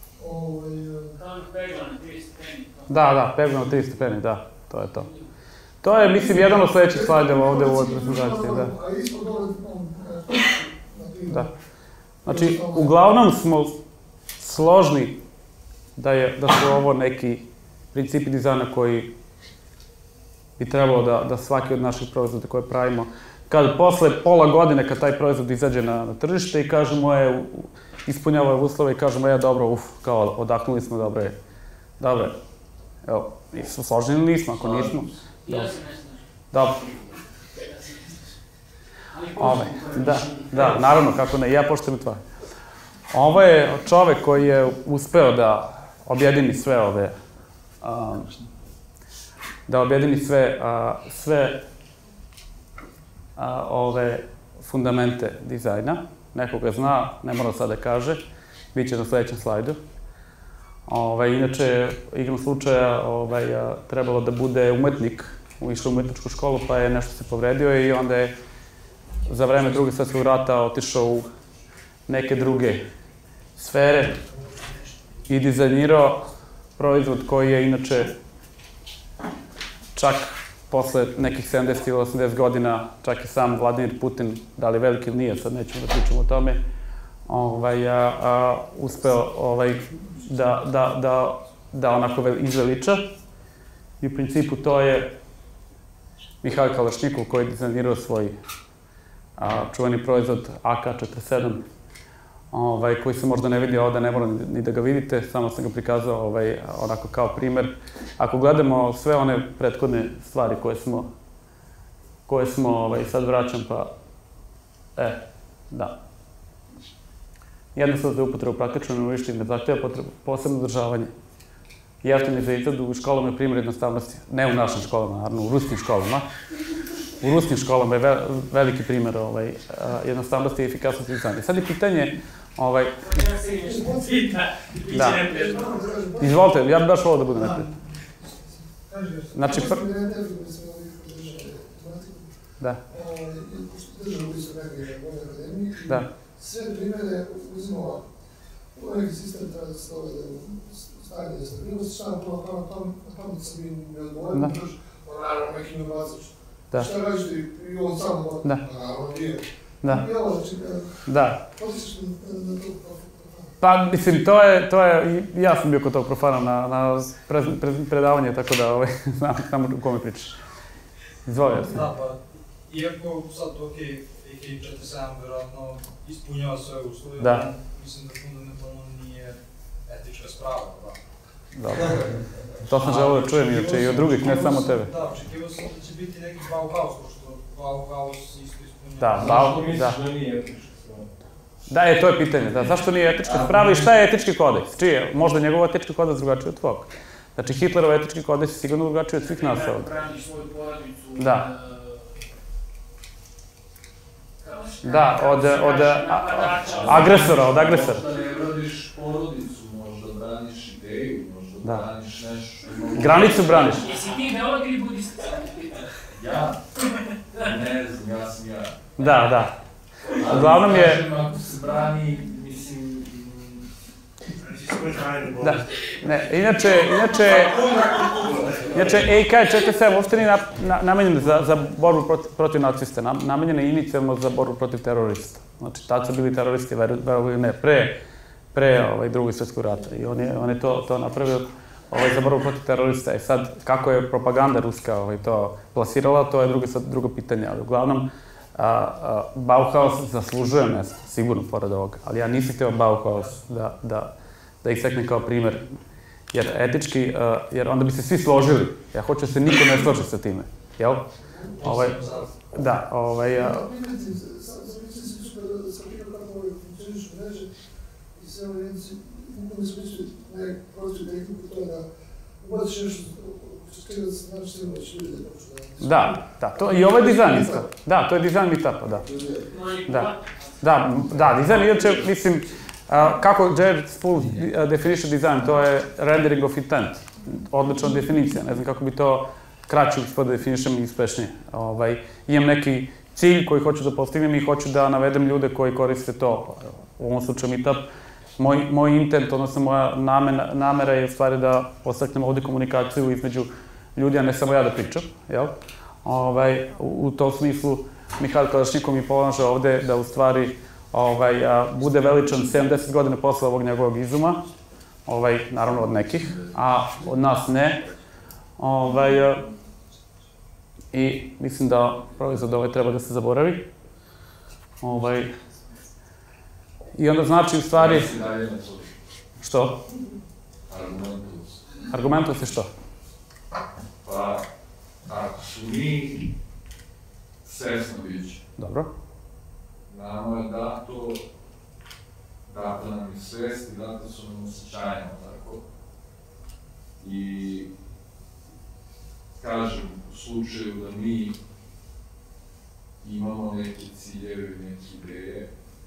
A: Pegla na 3 stepeni.
B: Da, pegla na 3 stepeni, da, to je to. To je, mislim, jedan od sledećih slajdeva ovde u ovoj prezentaciji, da.
G: A ispod ovdje,
B: da. Znači, uglavnom smo složni da su ovo neki principi dizajna koji bi trebalo da svaki od naših proizvoda koje pravimo, kad posle pola godine kad taj proizvod izađe na tržište i kažemo ispunjava uslove i kažemo dobro, kao odahnuli smo, dobre. Evo, nismo složni ili nismo, ako nismo.
A: Ja se ne
B: Dobro. Da, naravno, kako ne, ja poštujem tvoje. Ovo je čovek koji je uspeo da objedini sve ove fundamente dizajna. Neko ga zna, ne mora sad da kaže, bit će na sledećem slajdu. Inače, igrom slučaja, trebalo da bude umetnik, išao u umetničku školu, pa je nešto se povredio i onda je za vreme Drugog svetskog rata otišao u neke druge sfere i dizajnirao proizvod koji je inače čak posle nekih 70 ili 80 godina, čak i sam Vladimir Putin, da li veliki ili nije, sad nećemo da pričamo o tome, uspeo da onako izveliča. I u principu to je Mihajl Kalašnikov koji je dizajnirao svoj čuveni proizvod AK-47, koji se možda ne vidi ovde, ne moram ni da ga vidite, samo sam ga prikazao onako kao primer. Ako gledamo sve one prethodne stvari koje smo, sad vraćam, pa, da. Jednostavno za upotrebu praktično ne uvišti, ne zahteva posebno održavanje. Jeftini za izradu u školama je primjer jednostavnosti. Ne u našim školama, naravno, u ruskim školama. U ruskim školama je veliki primjer jednostavnosti i efikasnosti dizajna. Sad je pitanje... Da. Izvolite, ja bih baš volao da budem napred. Znači... Da. Da.
G: Sve primjere uzimao u neki sistem treba da se stavlja da stabilnost, šta je bilo na pamet sam im ne odgovorim, naravno neki ne obrazaš. Šta radiš ti i on sam naravno nije. I ovo znači, posjećaš na to
B: Pa, mislim, to je, ja sam bio kod tog profana na predavanje, tako da znam u kome pričaš. Izvoli, ja sam.
E: Da, pa, iako sad, okej, ekip 47 vjerojatno ispunjava sve uslove, mislim da fundamentalno nije etička sprava.
B: Dobro. To sam želeo da čujem i od drugih, ne samo tebe.
E: Da, očekivao sam da će biti neki Bauhaus, pošto Bauhaus isto ispunjava.
B: Da, Zašto misliš da nije etička sprava? Da, to je pitanje. Zašto nije etička sprava i šta je etički kodeks? Čije? Možda njegov etički kodeks drugačiji od tvojeg. Znači, Hitlerov etički kodeks je sigurno drugačiji od svih nas ovdje.
A: Braniš svoju porodicu.
B: Da, od agresora, od agresora.
D: Možda ne braniš porodicu, možda braniš ideju, možda braniš nešto.
B: Granicu braniš.
A: Jesi ti ideolog ili budista?
D: Ja? Ne znam, ja sam ja.
B: Da. Uglavnom je...
D: Ako se brani, mislim...
B: Da, ne, inače, AK-47 uopšte nije namenjen za borbu protiv nacista, namenjen je inicijalno za borbu protiv terorista. Znači, tad su bili teroristi, verovali ne, pre Drugog svjetskog rata i on je to napravio za borbu protiv terorista. I sad, kako je propaganda ruska to plasirala, to je drugo pitanje, ali uglavnom, Bauhaus zaslužuje mesto, sigurno pored ovoga, ali ja nisam htio Bauhaus da ih seknem kao primer, jer etički, jer onda bi se svi složili. Ja hoću da se niko ne složi sa time, jel? Da,
G: Pitajte, sam pitao kako funkcionišu mreže i sve ove jedinice, u smislu nekak prostor tehniku, to je da ubaciš nešto što ste da se znaš sve da će ljudi da poču da...
B: Da, i ovo je dizajn isto. Da, to je dizajn Meetupa, da. Da, dizajn, inače, mislim, kako Jared Spool definiše dizajn, to je rendering of intent. Odlična definicija, ne znam kako bi to kraće uspio da definišem i uspešnije. Imam neki cilj koji hoću da postignem i hoću da navedem ljude koji koriste to. U ovom slučaju Meetup. Moj intent, odnosno moja namera je u stvari da postaknem ovdje komunikaciju između ljudi, a ne samo ja da pričam. U tom smislu Mihajl Kalašnikov mi pomaže ovdje da u stvari bude veličan 70 godina posle ovog njegovog izuma, naravno od nekih, a od nas ne. I mislim da proizvod treba da se zaboravi. I onda znači u stvari... Što?
D: Argumentus.
B: Argumentus je što?
D: Pa, ako su mi svesno biće.
B: Dobro.
D: Nama je dato nam je svest i dato su nam osjećanja, tako? I, kažem, u slučaju da mi imamo neke ciljeve, neke ideje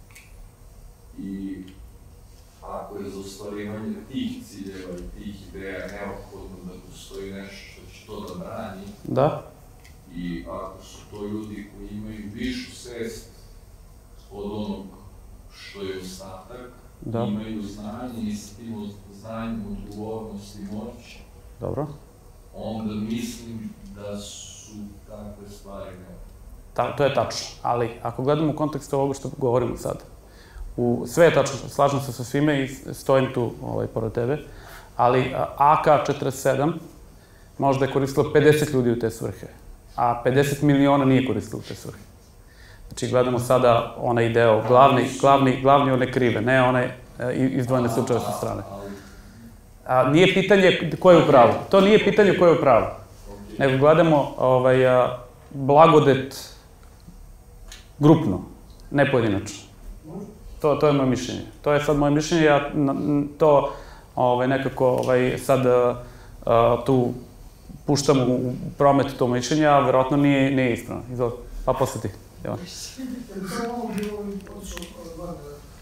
D: i ako je za ostvarivanje tih ciljeva i tih ideja neophodno da postoji nešto što će to da brani, i ako su to ljudi koji imaju višu svest od onog što je ostatak, imaju znanje i s tim znanjem odgovornost i moć, onda mislim da su takve stvari neophodne.
B: To je tačno, ali ako gledamo u kontekstu ovoga što govorimo sad, sve je tačno, slažem se sa svime i stojim tu pored tebe, ali AK-47 možda je koristilo 50 ljudi u te svrhe, a 50 miliona nije koristilo u te svrhe. Znači, gledamo sada onaj deo, glavni one krive, ne one izdvojene slučaje sa strane. Nije pitanje ko je u pravu. To nije pitanje ko je u pravu. Nego gledamo blagodet grupno, ne pojedinačno. To je moje mišljenje. To je sad moje mišljenje, ja to nekako sad tu puštam u promet to mišljenje, a verovatno nije ispravno. Izvolite, pa posle ti.
G: Samo ovo bilo otišao van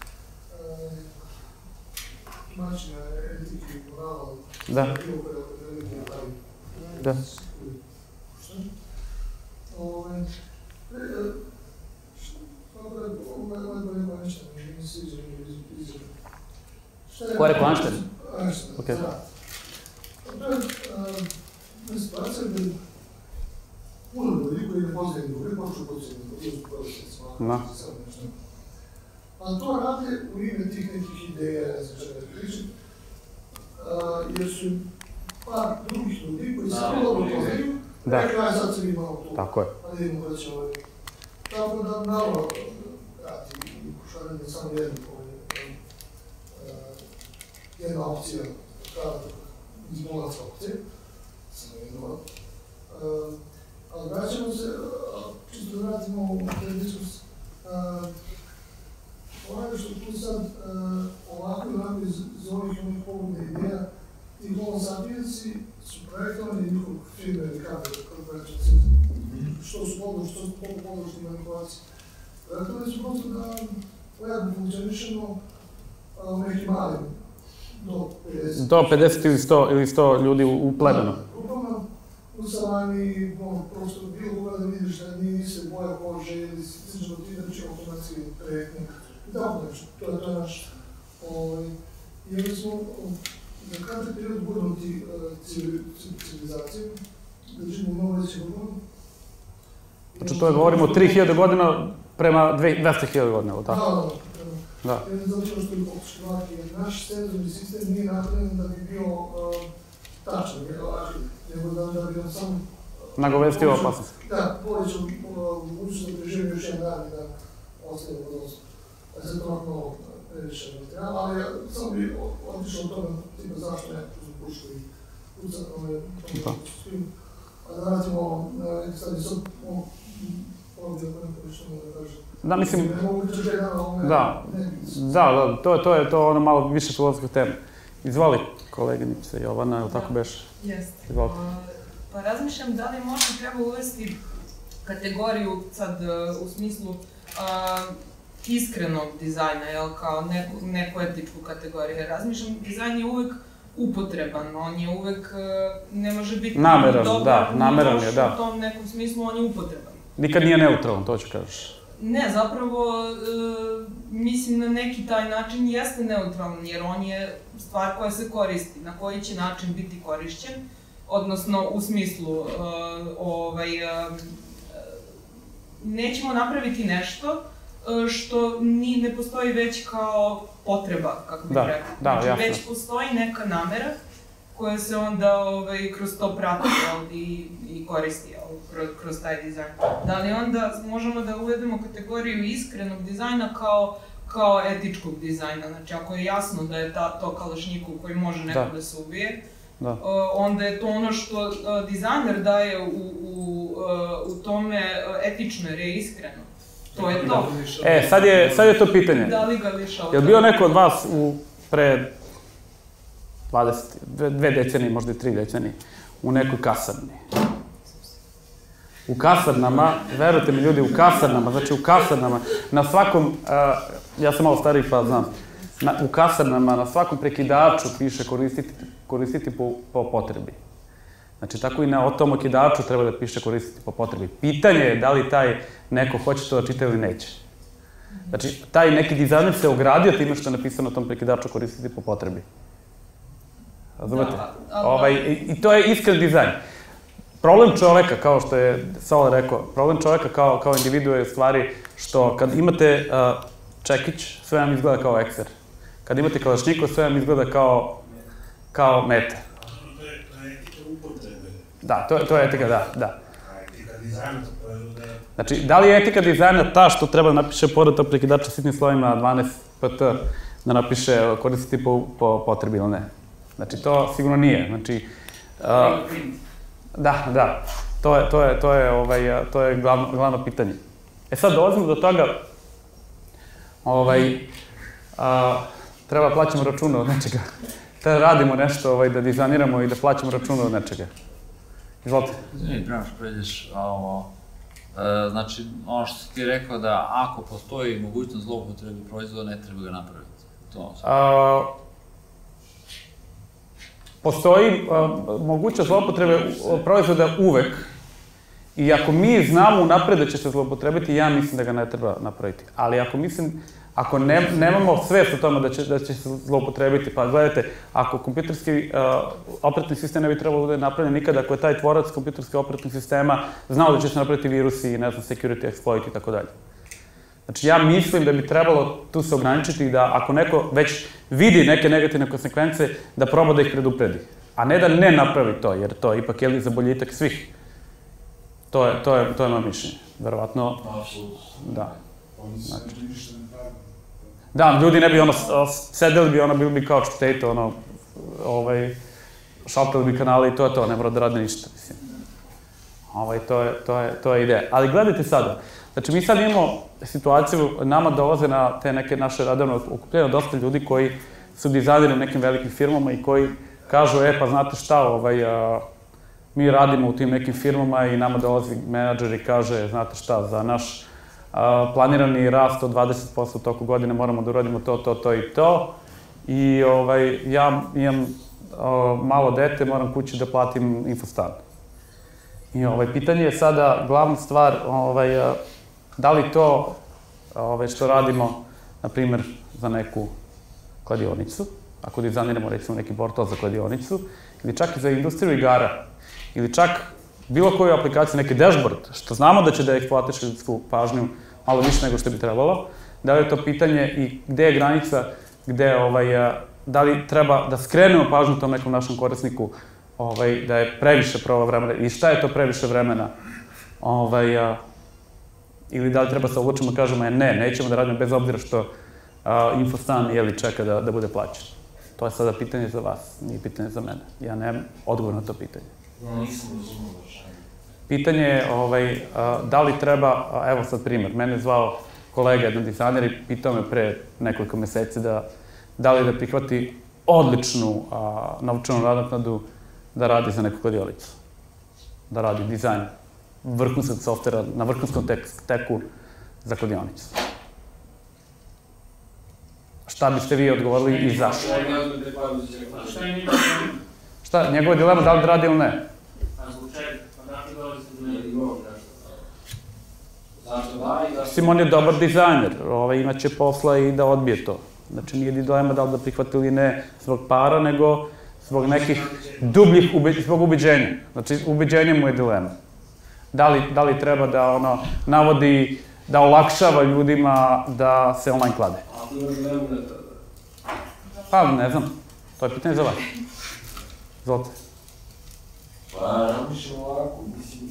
G: načina etike i morala.
B: Da. Da.
G: Ovo je neko nešto, mi se izgleda.
B: Ko je rekao Einstein?
G: Einstein, da. To je situacija gdje puno ljudi koji ne poznaju ljudi, počnu podsjetiti, ali to rade u ime tih nekih ideja, ne znam čega da pričam, jer su par drugih ljudi koji se dobro poznaju, rekli, aj sad se mi malo tu, pa ne idemo kada će Tako da, naravno, pošaljanje samo jedna opcija, izbolac opcija, samo jedna. Ali vraćamo se, čisto da vratimo u taj diskus, ono što tu sad ovako i onako iz ovih pogodnih ideja, ti Homo sapiensi su projektovani njihov firme ili kako da reći, što su podložni manipulacije. Projektovani su prosto da jako funkcionišemo u nekim malim, do 50.
B: Do 50 ili 100 ljudi u plebenu.
G: Grupama, u savani, prosto bilo koga da vidiš da nisi boja kože ili slično ti da će automatski projektni. I tako nešto, to je naš. I onda smo za kratki period gurnuti civilizaciju, da živimo mnogo veće godina.
B: Znači to je govorimo 3000 godina prema 200.000 godina, ili tako?
G: Da. Zato što je pokušavati, jer naš senzorni sistem nije napravljen da bi bio tačan, nego da bi on sam...
B: Nagovestio opasnost.
G: Da, povećao mogućnost da preživim još jedan dan i da ostaje u odnosu. Sad to ovako malo previše materijala, ali ja samo bi otišao o tome, tipa zašto ne puštaju pucat svim. A da radimo, sad je sad ovdje što mogu da kažem.
B: Da, mislim, da, to je ono malo više filozofska tema. Izvoli, koleginica Jovana, ili tako beš?
C: Jeste.
B: Izvolite.
C: Pa razmišljam da li možda treba uvesti kategoriju sad u smislu iskrenog dizajna, jel, kao neku etičku kategoriju. Razmišljam, dizajn je uvek upotreban, on je uvek, ne može biti dobar, ni loš u tom nekom smislu, on je upotreban.
B: Nikad nije neutralan, to ću kažeš.
C: Ne, zapravo, mislim na neki taj način jeste neutralan, jer on je stvar koja se koristi, na koji će način biti korišćen, odnosno u smislu, nećemo napraviti nešto što ne postoji već kao potreba, kako bih rekao. Znači, već postoji neka namera koja se onda kroz to prati i koristi kroz taj dizajn. Da li onda možemo da uvedemo kategoriju iskrenog dizajna kao etičkog dizajna? Znači, ako je jasno da je to kalašnjikov koji može neko da se ubije, onda je to ono što dizajner daje u tome etično, jer je iskreno. To je to.
B: Sad je to pitanje.
C: Da li ga lišao?
B: Je li bio neko od vas pre 2 decenije, možda i 3 decenije, u nekoj kasarni? U kasarnama, verujte mi ljudi, u kasarnama, znači u kasarnama, na svakom, ja sam malo stariji pa znam, u kasarnama na svakom prekidaču piše koristiti po potrebi. Znači, tako i na tom okidaču treba da piše koristiti po potrebi. Pitanje je da li taj neko hoće to da čita ili neće. Znači, taj neki dizajner se ogradio time što je napisano na tom prekidaču koristiti po potrebi. Razumete? I to je iskren dizajn. Problem čoveka, kao što je Sole rekao, problem čoveka kao individua je u stvari što kad imate čekić, sve vam izgleda kao ekser. Kad imate kalašnjikov, sve vam izgleda kao meta.
F: To je etika upotrebe.
B: Da, to je etika, da.
F: A etika dizajna to je da...
B: Znači, da li je etika dizajna ta što treba da napiše pored tog prekidača sitnim slovima 12 pt, da napiše koristiti po potrebi ili ne? Znači, to sigurno nije. Znači, da, to je glavno pitanje. Sad dolazimo do toga, treba plaćamo račune od nečega. Treba radimo nešto, da dizajniramo i da plaćamo račune od nečega. Izvolite.
H: Izvini, prema što pređeš, znači, ono što si ti rekao da ako postoji mogućnost zloupotrebe proizvoda, ne treba ga napraviti.
B: Postoji mogućnost zloupotrebe proizvoda uvek i ako mi znamo unapred da će se zloupotrebiti, ja mislim da ga ne treba napraviti. Ali ako nemamo svest o tome da će se zloupotrebiti, pa gledajte, ako kompjuterski operativni sistem ne bi trebalo da bude napravljen nikada, ako je taj tvorac kompjuterskog operativnog sistema znao da će se napraviti virusi, ne znam, security exploit i tako dalje. Znači, ja mislim da bi trebalo tu se ograničiti da ako neko već vidi neke negativne konsekvence, da proba da ih predupredi. A ne da ne napravi to, jer to ipak je za boljitak svih. To je moje mišljenje. Verovatno, da. Da, ljudi ne bi sedeli bi, bili bi kao potato, šaltali bi kanale i to je to, ne mora da rade ništa, mislim. To je ideja. Ali gledajte sada, znači mi sad imamo situaciju, nama dolaze na te neke naše radovne okupljenje dosta ljudi koji su dizajneri u nekim velikim firmama i koji kažu, pa znate šta, mi radimo u tim nekim firmama i nama dolazi menadžer i kaže, znate šta, za naš planirani rast od 20% u toku godine moramo da uradimo to i to. I ja imam malo dete, moram kući da platim infostan. I pitanje je sada, glavna stvar, da li to što radimo, na primjer, za neku kladionicu, ako dizajniramo recimo neki portal za kladionicu, ili čak i za industriju igara, ili čak bilo koju aplikaciju, neki dashboard, što znamo da će da eksploatiše ljudsku pažnju malo više nego što bi trebalo, da li je to pitanje i gde je granica, da li treba da skrenemo pažnju tom nekom našem korisniku, da je previše prova vremena i šta je to previše vremena, ili da li treba se odlučimo i kažemo ne, nećemo da radimo bez obzira što infostan čeka da bude plaćen. To je sada pitanje za vas, nije pitanje za mene. Ja nemam odgovor na to pitanje.
D: Nisam razumio rešenje.
B: Pitanje je da li treba, evo sad primjer, mene je zvao kolega, jedan dizajner i pitao me pre nekoliko meseci da li da prihvati odličnu novčanu nadoknadu da radi za neku kladionicu. Da radi dizajn vrhunskog softvera na vrhunskom teku za kladionicu. Šta biste vi odgovorili i zašto?
A: Šta je njima?
B: Šta, njegova dilema da li da radi ili ne?
A: A zbog čega? Pa da li dolazite do njega?
D: Zašto da i zašto?
B: On je dobar dizajner, imaće posla i da odbije to. Znači nije dilema da li da prihvati ili ne zbog para, nego zbog nekih dubljih, zbog ubeđenja. Znači ubeđenje mu je dilema. Da li treba da navodi, da olakšava ljudima da se online klade?
D: Ako imaš dilemu ne treba.
B: Pa ne znam, to je pitanje za vas. Zvolite.
D: Pa razmišljam ovako, mislim,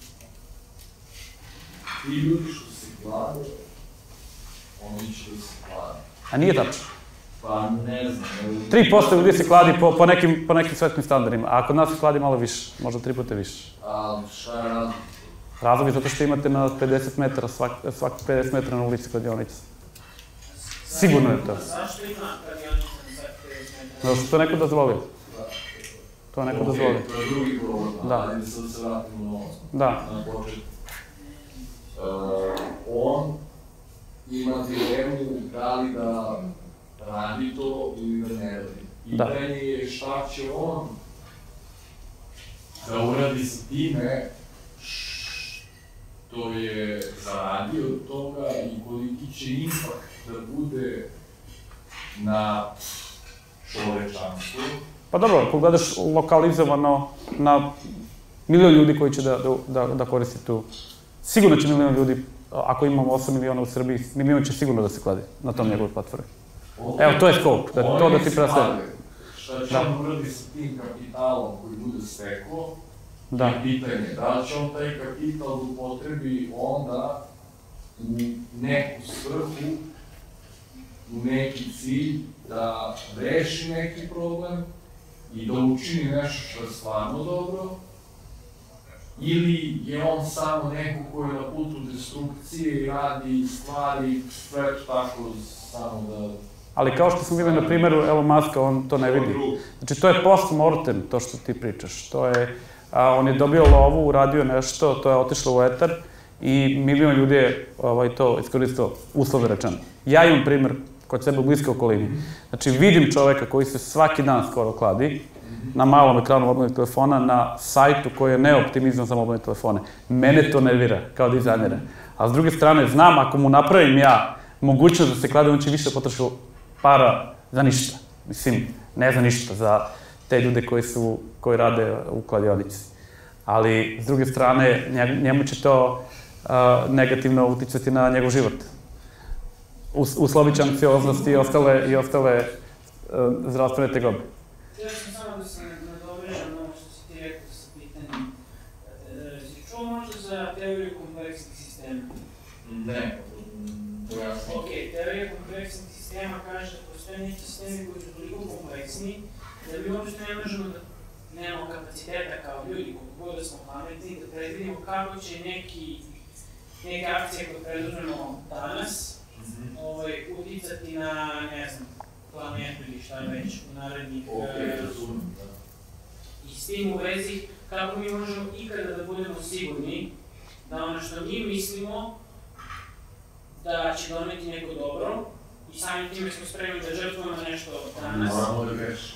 D: ti ljudi što se klade, oni će da se klade.
B: A nije tačno.
D: Pa ne znam.
B: 3% ljudi se kladi po nekim svetskim standardima, a kod nas se kladi malo više, možda 3 puta više.
D: A šta je razlog?
B: Razlog je zato što imate na 50 metara, svaki 50 metara na ulici kladionicu. Sigurno je to.
A: Zašto ima kladionica na svaki 50 metara?
B: Zato što to neko dozvolio. To je neko dozvolio.
D: To je drugi problem, ali sad se vratimo na početku. On ima dilemu da li da radi to ili da ne radi. Pitanje je šta će on da uradi sa time što je zaradio od toga i koliki će impact da bude na čovečanstvu.
B: Pa dobro, pogledaš lokalizovano na milion ljudi koji će da koristi tu. Sigurno će milion ljudi, ako imamo 8 miliona u Srbiji, milion će sigurno da se kladi na tom njegovoj platformi. Evo, to je scope, to da ti predstavlja.
D: Šta će on uradi sa tim kapitalom koji bude steklo? Je pitanje, da li će on taj kapital upotrebi onda u neku svrhu, u neki cilj, da reši neki problem i da učini nešto što je stvarno dobro, ili je on samo neko koji je na putu destrukcije i radi stvari sve tako samo da...
B: Ali kao što smo videli na primjeru Elon Muska, on to ne vidi. Znači to je post-mortem, to što ti pričaš. On je dobio lovu, uradio nešto, to je otišlo u etar i milion ljudi je to iskoristilo, uslovno rečeno. Ja imam primjer kod sebe u bliskoj okolini. Znači vidim čoveka koji se svaki dan skoro kladi, na malom ekranu mobilnih telefona, na sajtu koji je neoptimizovan za mobilne telefone. Mene to nervira kao dizajnera. A s druge strane, znam, ako mu napravim ja mogućnost da se klade, on će više potrošiti para za ništa. Mislim, ne za ništa, za te ljude koji rade u kladionici. Ali, s druge strane, njemu će to negativno uticati na njegov život. Uslovit će anksioznost i ostale zdravstvene tegobe.
A: Htio sam samo da se nadovežem na ovo što si ti rekao sa pitanjem. Si čuo možda za za teoriju kompleksnih sistema?
D: Ne, pojasni.
A: Ok, teorija kompleksnih sistema kaže da postoje neki sistemi koji su toliko kompleksni da mi uopšte ne možemo da nemamo kapaciteta kao ljudi, koliko god da smo pametni, da predvidimo kako će neke akcije koje preduzmemo danas uticati na, ne znam, planetu ili šta već u narednih...
D: Ok, razumem, da.
A: I s tim u vezi, kako mi možemo ikada da budemo sigurni da ono što mi mislimo da će doneti neko dobro i samim time smo spremni da žrtvujemo nešto danas.
D: Moramo da grešimo.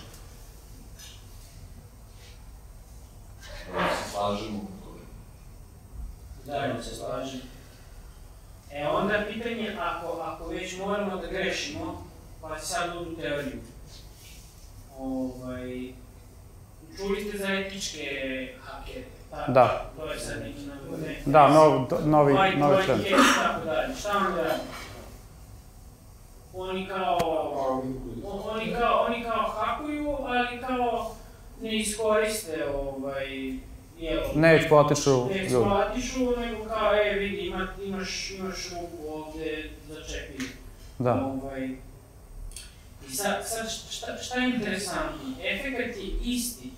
D: Da se slažemo u tome.
A: Da se slažemo. Onda pitanje, ako već moramo da grešimo, pa sad uđu teoriju. Čuli ste za etičke hakere?
B: Da.
A: To je sad neki novi...
B: Da, novi trend.
A: Tako dalje. Šta oni radi? Oni kao hakuju, ali kao ne iskoriste
B: ne eksploatišu ljudi.
A: Ne eksploatišu, nego kao, vidi, imaš ruku ovde, začepi.
B: Da.
A: I sad, šta je interesantno? Efekat je isti.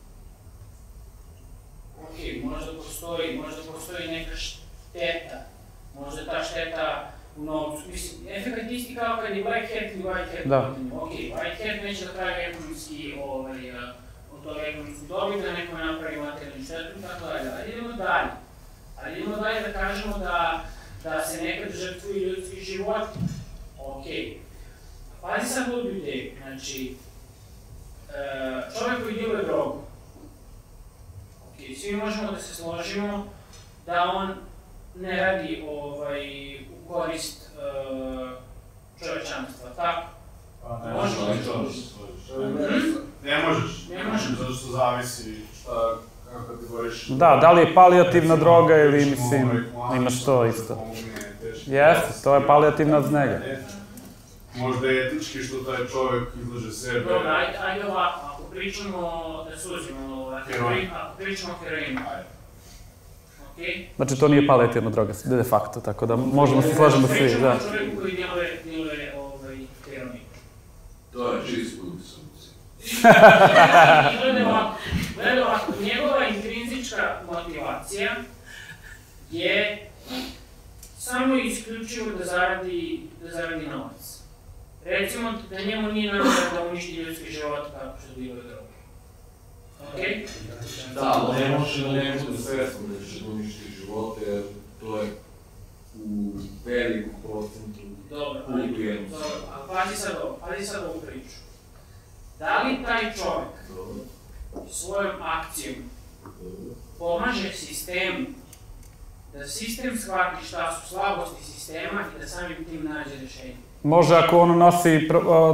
A: Ok, možda postoji neka šteta. Možda ta šteta u novcu. Mislim, efekat je isti kao kad je black hat ili white hat.
B: Da.
A: Ok, white hat neće da pravi ekonomski, od toga ekonomsku dobit, da nekome napravi materijalnu štetu i tako dalje. Ali idemo dalje da kažemo da se nekad žrtvuju ljudski život. Ok. Pazi sad ludu ideju, znači, čovjek koji diluje drogu. Ok, svi možemo da se složimo da on ne radi u korist čovečanstva, tako?
F: Ne možeš. Ne možeš, zato što zavisi kako ti govoriš.
B: Da li je palijativna droga ili, mislim, imaš to isto. Jeste, to je palijativna od njega.
F: Možda je etički što taj čovjek izlaže sebe.
A: Dobro, ajde ovako, ako pričamo da suzimo ako pričamo o heroinu.
B: Znači, to nije palijativna droga, de facto, tako da možemo se složimo svi, da.
A: Pričamo o čovjeku koji diluje heroin.
D: To je čisto substancija.
A: Gledaj ovako, njegova intrinzička motivacija je samo i isključivo da zaradi novac. Recimo da njemu nije namjera da uništi ljudski život tako što diluje drogu. Okej?
D: Da, ali ne može da ne bude svesno da će da uništi živote, jer to je u veliku procentu ubijenost.
A: Dobro, ali pazi sad ovu priču. Da li taj čovjek svojom akcijom pomaže sistemu da sistem shvati šta su slabosti sistema i da samim tim nađe rješenje?
B: Može ako on nosi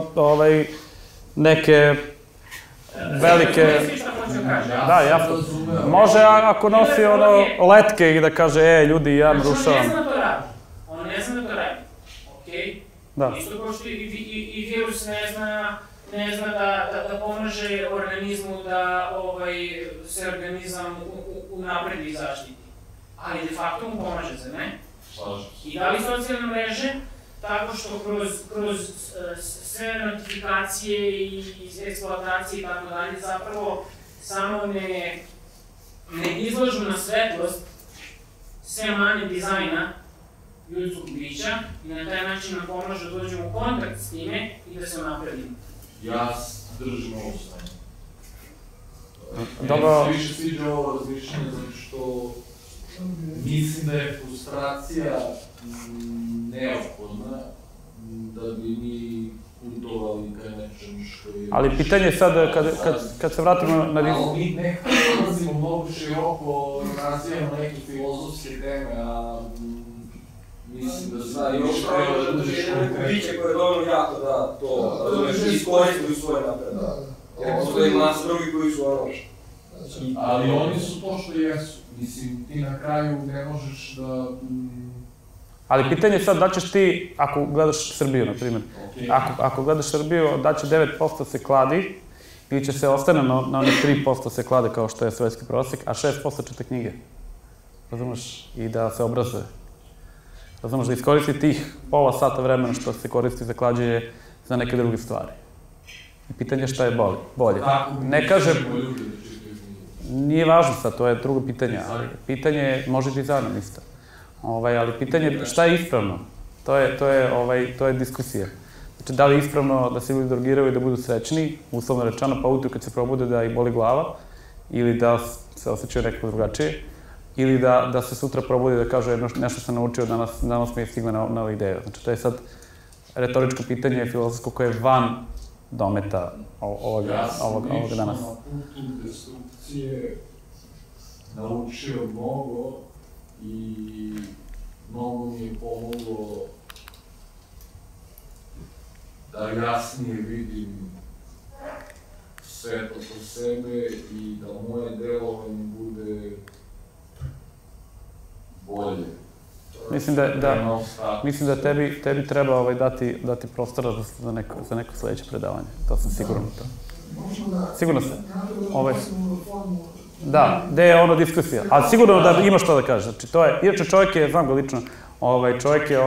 B: neke velike... Da, jasno. Može ako nosi letke i da kaže, ljudi, ja narušavam.
A: On ne zna da to radi. Okej? Isto kao što i virus ne zna da pomaže organizmu da se organizam unapredi i zaštiti. Ali de facto mu pomaže, zar ne? I da li socijalne mreže, tako što kroz sve notifikacije i eksploatacije i tako dalje, zapravo samo ne izlažu na svetlost sve manje dizajna ljudskog bića i na taj način nam pomažu da dođemo u kontakt s time i da se unapredimo.
D: Ja držim ovo stanje.
B: Dobro.
D: Meni se više sviđa ovo razmišljanje zato što mislim da je frustracija neophodna da bi mi putovali ka nečem što je...
B: Ali pitanje je sad, kad se vratimo na...
D: Ali mi nekako ulazimo mnogo široko, razvijamo neke filozofske teme, a mislim da se još treba da budeš konkretno.
I: Biće koje je dovoljno jako da to iskoristuju svoje napredak. Jer postoji masa drugih koji su
D: Ali oni su to što jesu. Mislim, ti na kraju ne možeš da...
B: Ali pitanje je sad da ćeš ti, ako gledaš Srbiju, na primjer, ako gledaš Srbiju, da će 9% se kladi, ili će se ostane na onih 3% se klade kao što je svjetski prosjek, a 6% čita knjige. razumeš, i da se obrazuje. Razumeš, da iskoristi tih pola sata vremena što se koristi za klađenje za neke druge stvari. I pitanje je šta je bolje. Ne kažem, nije važno sad, to je drugo pitanje, ali pitanje je, može dizajnom isto. Ali pitanje je šta je ispravno. To je diskusija. Znači, da li je ispravno da se ljudi drogiraju i da budu srećni, uslovno rečeno, pa ujutru kad se probude da ih boli glava, ili da se osjećaju nekako drugačije, ili da se sutra probudi da kaže nešto sam naučio, danas mi je stigla nova ideja. Znači, to je sad retoričko pitanje filozofsko koje je van dometa ovoga danas.
D: Ja sam na putu destrukcije naučio mnogo i mnogo mi je pomoglo da jasnije vidim svet oko sebe i da moje delovanje bude bolje.
B: Mislim da tebi treba dati prostora za neko sledeće predavanje. To sam siguran u to. Sigurno sam. Da, gde je ono diskusija. Ali sigurno da ima što da kaže. Znači, to je, inače čovjek je, znam ga lično, čovjek je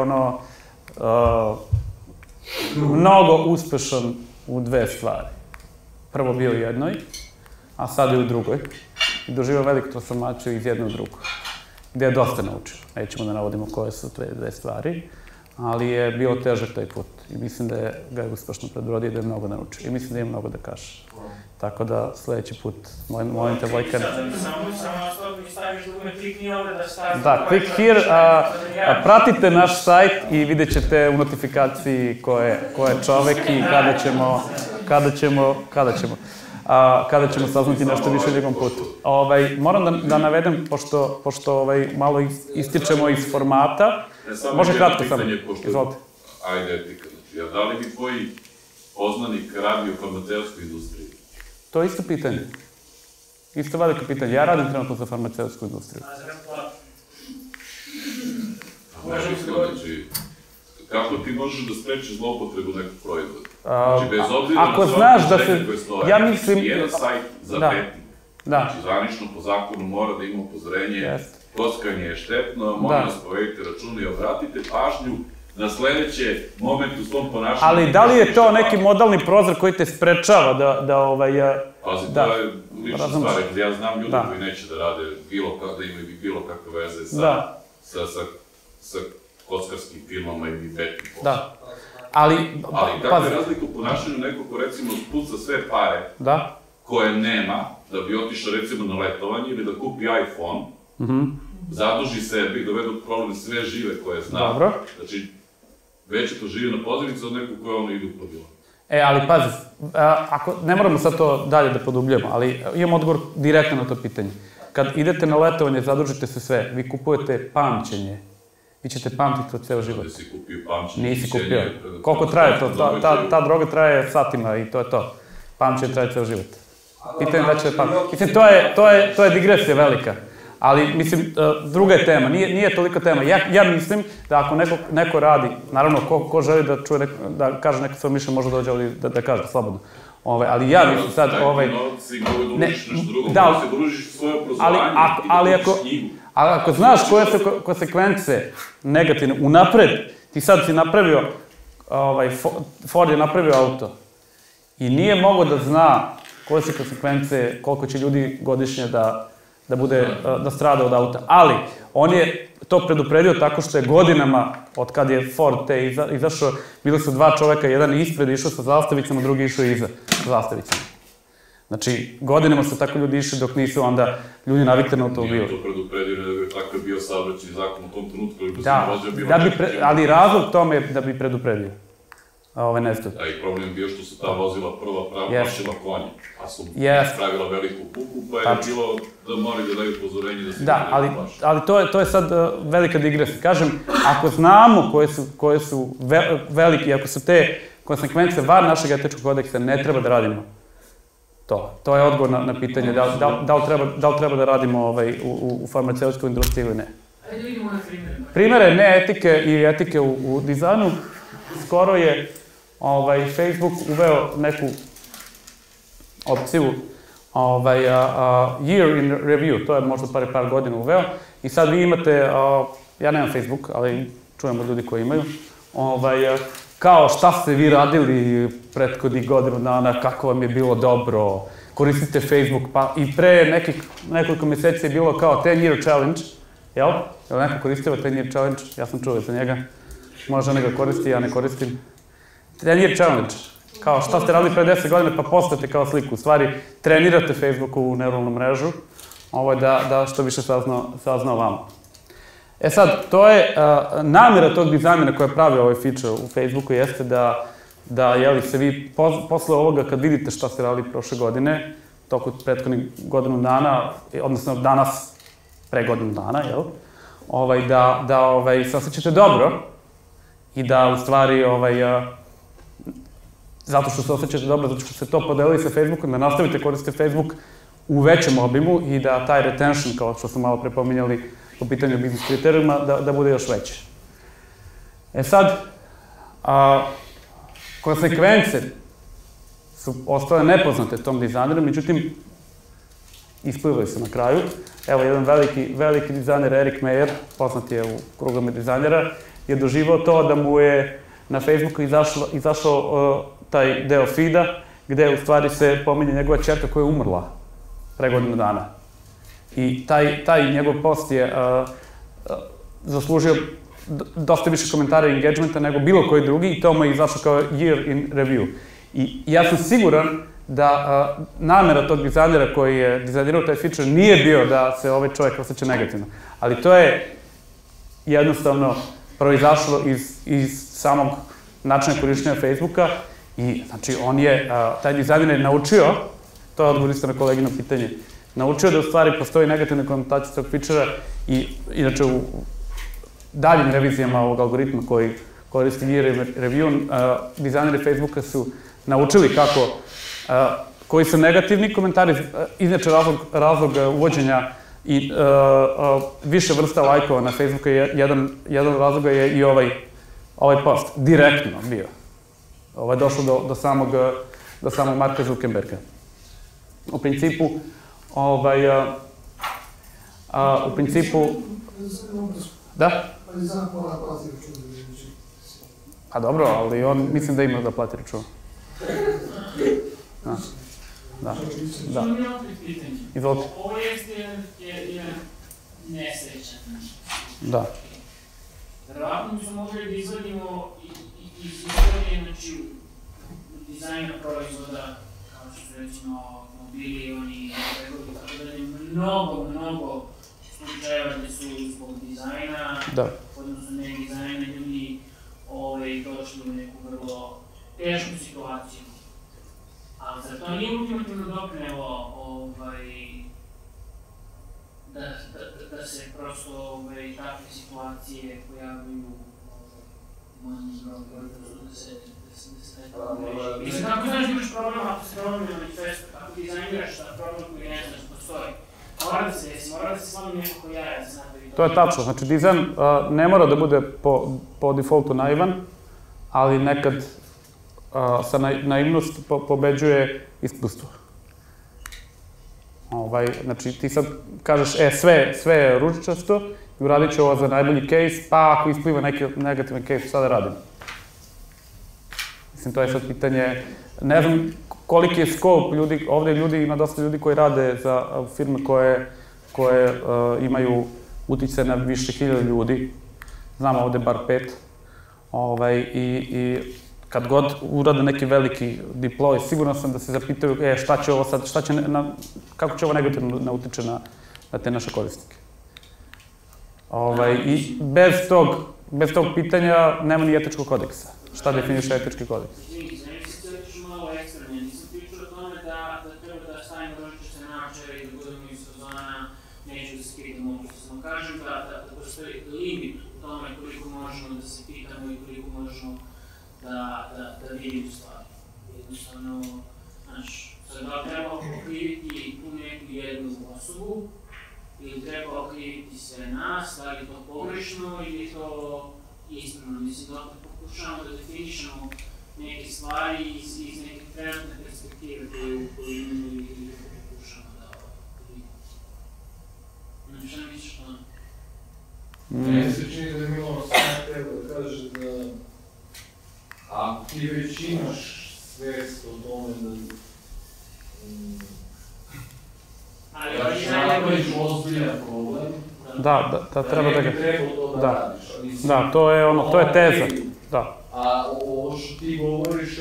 B: mnogo uspešan u dve stvari. Prvo bio u jednoj, a sad je u drugoj. I doživao veliku transformaciju iz jedne u drugu. Gde je dosta naučio. Nećemo da navodimo koje su dve stvari, ali je bio težak taj put. I mislim da ga je uspešno predvodio i da je mnogo naučio. I mislim da ima mnogo da kaže. Tako da sledeći put, molim te, Vojkan.
A: Samo što mi staviš dugme, klikni ovde da staviš...
B: Da, click here, pratite naš sajt i vidjet ćete u notifikaciji ko je čovek i kada ćemo saznati nešto više o njegovom putu. Moram da navedem, pošto malo ističemo iz formata, može kratko samo, izvolite.
J: Ajde, etika, znači, da li bi tvoji poznanik radi u farmaceutskoj industriji?
B: To je isto pitanje. Isto veliko pitanje. Ja radim trenutno za farmaceutsku industriju.
J: Znači, kako ti možeš da sprečiš zloupotrebu nekog proizvoda? Znači, bez obzira
B: na
J: sve pitanje koje stoje, jedan sajt za betting. Znači, zvanično po zakonu mora da ima upozorenje, kockanje je štetno, molim vas povedite račune i obratite pažnju na sledeće momentu u svom ponašanju.
B: Ali da li je to neki modalni prozor koji te sprečava da
J: Pazi, to je lična stvar. Ja znam ljudi koji neće da rade da imaju bilo kakve veze sa kockarskim firmama ili betting posao.
B: Da. Ali
J: kakva je razlika u ponašanju nekog ko recimo spuca sve pare koje nema da bi otišao recimo na letovanje ili da kupi iPhone, zaduži sebi, dovede u problem sve žive koje zna. Znači, već je to živi na pozivnicu od nekog koje ide u probilo.
B: Ali pazi, ne moramo sad to dalje da podubljamo, ali imam odgovor direktno na to pitanje. Kad idete na letovanje, zadužite se sve, vi kupujete pamćenje. Vi ćete pamtiti to ceo život.
J: Nisi kupio pamćenje.
B: Nisi kupio. Koliko traje to? Ta droga traje satima i to je to. Pamćenje traje ceo život. Pitanje da ćete pamtiti. Mislim, to je digresija velika. Ali, mislim, druga je tema, nije toliko tema. Ja mislim da ako neko radi, naravno, ko želi da čuje, da kaže neko svoje mišljenje, može dođe ovdje da kaže, slobodno. Ali ja mislim sad...
J: Novci, mogu da učiš nešto drugo, mogu se družiš svoje obrazovanje, ti da učiš knjigu.
B: Ali ako znaš koje su konsekvence negativne, unapred, ti sad si napravio, Ford je napravio auto i nije mogo da zna koje su konsekvence, koliko će ljudi godišnje da strada od auta. Ali, on je to predupredio tako što je godinama, od kad je Ford izašao, bili su dva čoveka, jedan ispred išao sa zastavicama, drugi išao iza zastavicama. Znači, godinama su tako ljudi išli dok nisu onda ljudi navikli na automobile.
J: Nije to predupredio, nego je tako bio saobraćajni zakon u tom trenutku, ali bi se vozio bio...
B: Ali razlog tome je da bi predupredio. Nezgod.
J: Da, i problem je bio što su ta vozila prva plašila konje, a su pravila veliku kuku, pa je bilo da moraju da daju upozorenje da se ne plaši.
B: Ali to je sad velika digresija. Kažem, ako znamo koje su velike, ako su te konsekvence van našeg etičkog kodeksa, ne treba da radimo to. To je odgovor na pitanje da li treba da radimo u farmaceutskoj industriji ili ne.
A: Ajde vidimo na primere.
B: Primere ne etike i etike u dizajnu. Skoro je Facebook uveo neku opciju Year in Review, to je možda par godina uveo, I sad vi imate, ja nemam Facebook, ali čujemo ljudi koji imaju, kao šta ste vi radili prethodnih godina dana, kako vam je bilo dobro, koristite Facebook, pa i pre nekoliko meseci je bilo kao 10-year challenge, jel? Jel neko koristio 10-year challenge? Ja sam čuo za njega. Možda ne ga koristi, ja ne koristim. 10-year challenge. Kao šta ste radili pre 10 godina, pa postate kao sliku. U stvari, trenirate Facebook u neuralnu mrežu, da što više saznao vama. E sad, to je namjera tog dizajnera koja pravi ovaj feature u Facebooku jeste da jeli se vi posle ovoga kad vidite šta ste radili prošle godine, toko prethodnih godinu dana, odnosno danas pre godinu dana, jel? Da se osjećate dobro i da u stvari zato što se osjećate dobro, zato što ste to podelili sa Facebookom, da nastavite koristiti Facebook u većem obimu i da taj retention, kao što smo malo prepominjali po pitanju biznis kriterijuma, da bude još veći. E sad, konsekvence su ostale nepoznate tom dizajneru, međutim, isplivali su na kraju. Evo, jedan veliki dizajner, Erik Meyer, poznat je u krugovima dizajnera, je doživao to da mu je na Facebooku izašao taj deo feeda, gde u stvari se pominje njegova ćerka koja je umrla pre godinu dana. I taj njegov post je zaslužio dosta više komentara i engagementa nego bilo koji drugi i to mu je izašao kao year in review. I ja sam siguran da namera tog dizajnera koji je dizajnirao taj feature nije bio da se ovaj čovjek osjeća negativno. Ali to je jednostavno proizašlo iz samog načina korištenja Facebooka i znači taj dizajner je naučio, to je odgovor isto na kolegino pitanje, naučio da u stvari postoji negativna konotacija tog feature-a i inače u daljim revizijama ovog algoritma koji koristi year review, dizajneri Facebooka su naučili koji su negativni komentari, inače razlog uvođenja i više vrsta lajkova na Facebooku, jedan od razloga je i ovaj post, direktno bio. Ovo je došlo do samog Marka Zuckerberga. U principu, da? Pa dobro, ali on mislim da ima da plati račun. Da. Izvolite.
A: Ovo je nesrećan.
B: Da.
A: Verovatno smo mogli da izvadimo iz istorije, znači, dizajna proizvoda, kao što su recimo automobili, oni tako da je mnogo slučajeva gde su zbog dizajna, odnosno ne dizajna, ljudi došli u neku vrlo tešku situaciju. Ali zar to nije ultimativno doprinelo da se prosto takve situacije pojavljuju u manjem broju, da se ne problem. Mislim, kako znaš da imaš problem ako se problem na manifestu, ako dizajniraš problem koji ne znaš postoji? Mora da se desi, mora da se sloni neko ko jaja da se napravi to.
B: To je tačno, znači dizajn ne mora da bude po defaultu naivan, ali nekad sa naivnost pobeđuje iskustvo. Znači ti sad kažeš, sve je ružičasto i uradit ću ovo za najbolji case, pa ako ispliva neki negativan case, šta da radim? Mislim, to je sad pitanje, ne znam koliki je scope ljudi, ovde ima dosta ljudi koji rade za firme koje imaju uticaj na više hiljada ljudi, znamo ovde bar 5, i kad god urade neki veliki deploy, sigurno sam da se zapitaju šta će ovo sad, kako će ovo negativno da utiče na te naše korisnike. I bez tog pitanja nema ni etičkog kodeksa. Šta definiše etički kodeks?
A: Ću malo ekstremno, nisam pričao o tome da treba da stavimo ružičaste naočare i da budemo iz sezona, neću da se pitam ovo što sam kažem, da postoji limit u tome koliko možemo da se pitamo i koliko možemo da vidimo stvari. Jednostavno, znaš, sad da treba okriviti tu neku jednu osobu ili treba okriviti sve nas, da li je to pogrešno ili je to ispravno. Mislim da opet pokušamo da definišemo neke stvari iz neke trenutne perspektive koju imamo ili pokušamo da vidimo. Šta misliš o tome?
D: ozbiljan problem.
B: Da, treba da ga...
D: Ne bi trebalo to da radiš.
B: Da, to je teza. Da.
D: A ovo što ti govoriš,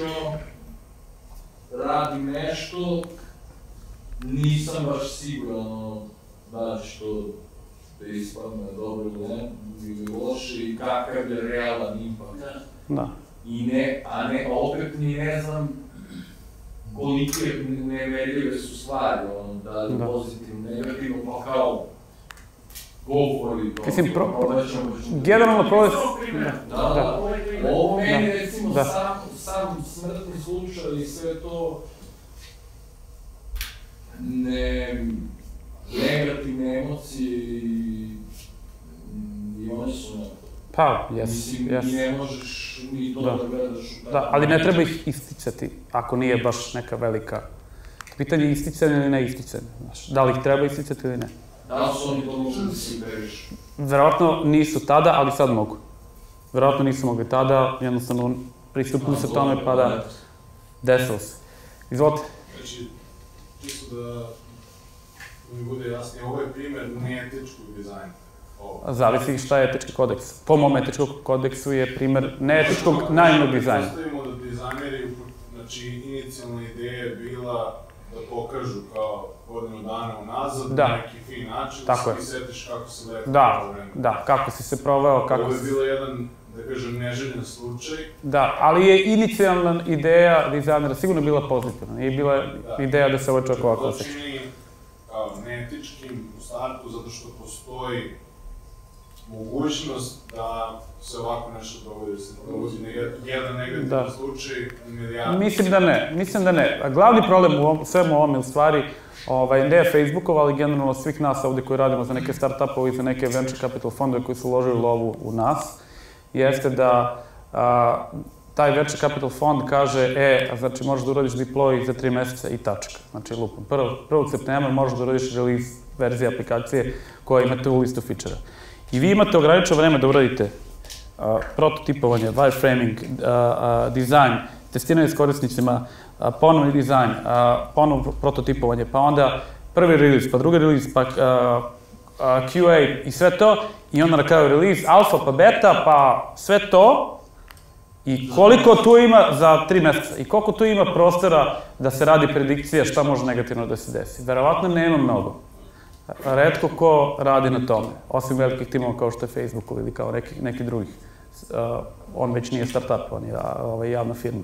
D: radim nešto, nisam baš siguran da će to da ispadne dobro ili loše i kakav je realan impact.
B: Da.
D: A opet ni ne znam kolike nemerljive su stvari, da li pozitivno, negativno, pa kao govori to.
B: Mislim, generalno prolaz...
D: Da. Ovo meni, recimo, sam smrtni slučaj i sve to negativne emocije i one su nekako.
B: Pa, jes.
D: Mislim, ne možeš ni to da gledaš u tako.
B: Da, ali ne treba ih isticati, ako nije baš neka velika... Pitanje je isticanje ili ne isticanje, znaš. Da li ih treba isticati ili ne?
D: Da li su oni to mogli da se beriš?
B: Verovatno nisu tada, ali sad mogu. Verovatno nisu mogli tada, jednostavno pristupili se tome pa da... Desilo se. Izvolite.
F: Znači, čisto da mi bude jasnije, ovo je primjer neetičkog dizajna.
B: Zavisi šta je etički kodeks. Po mom etičkom kodeksu je primjer neetičkog naivnog dizajna.
F: Postavimo da dizajneri, znači inicijalna ideja je bila da pokažu kao godinu dana unazad na neki fin način, da se ti setiš kako se lepo proveo vreme.
B: Da, kako si se proveo, kako...
F: Ovo je bilo jedan, da kažem, neželjen slučaj.
B: Da, ali je inicijalna ideja dizajnera sigurno bila pozitivna. Nije bila ideja da se ovaj čovjek ovako osjeća.
F: To čini kao neetičkim u startu, zato što postoji mogućnost da se ovako nešto dogodi, da se dogodi jedan negativan slučaj u milijardu.
B: Mislim da ne. Glavni problem u svemu ovome, u stvari, ne je Facebookov, ali generalno svih nas ovdje koji radimo za neke start-upove i za neke venture capital fondove koji su uložili lovu u nas, jeste da taj venture capital fond kaže, znači možeš da uradiš deploy za 3 meseca i tačka. Znači, lupom. 1. septembra možeš da uradiš release verzije aplikacije koja ima tu listu feature-a. I vi imate ograničeno vreme da uradite prototipovanje, wireframing, dizajn, testiranje s korisnicima, ponovni dizajn, ponovno prototipovanje, pa onda prvi release, pa drugi release, pa QA i sve to, i onda na kraju release, alfa pa beta, pa sve to, i koliko tu ima za 3 meseca, i koliko tu ima prostora da se radi predikcija šta može negativno da se desi. Verovatno nema mnogo. Retko ko radi na tome, osim velikih timova kao što je Facebook ili kao neki drugih. On već nije start-up, on je javna firma.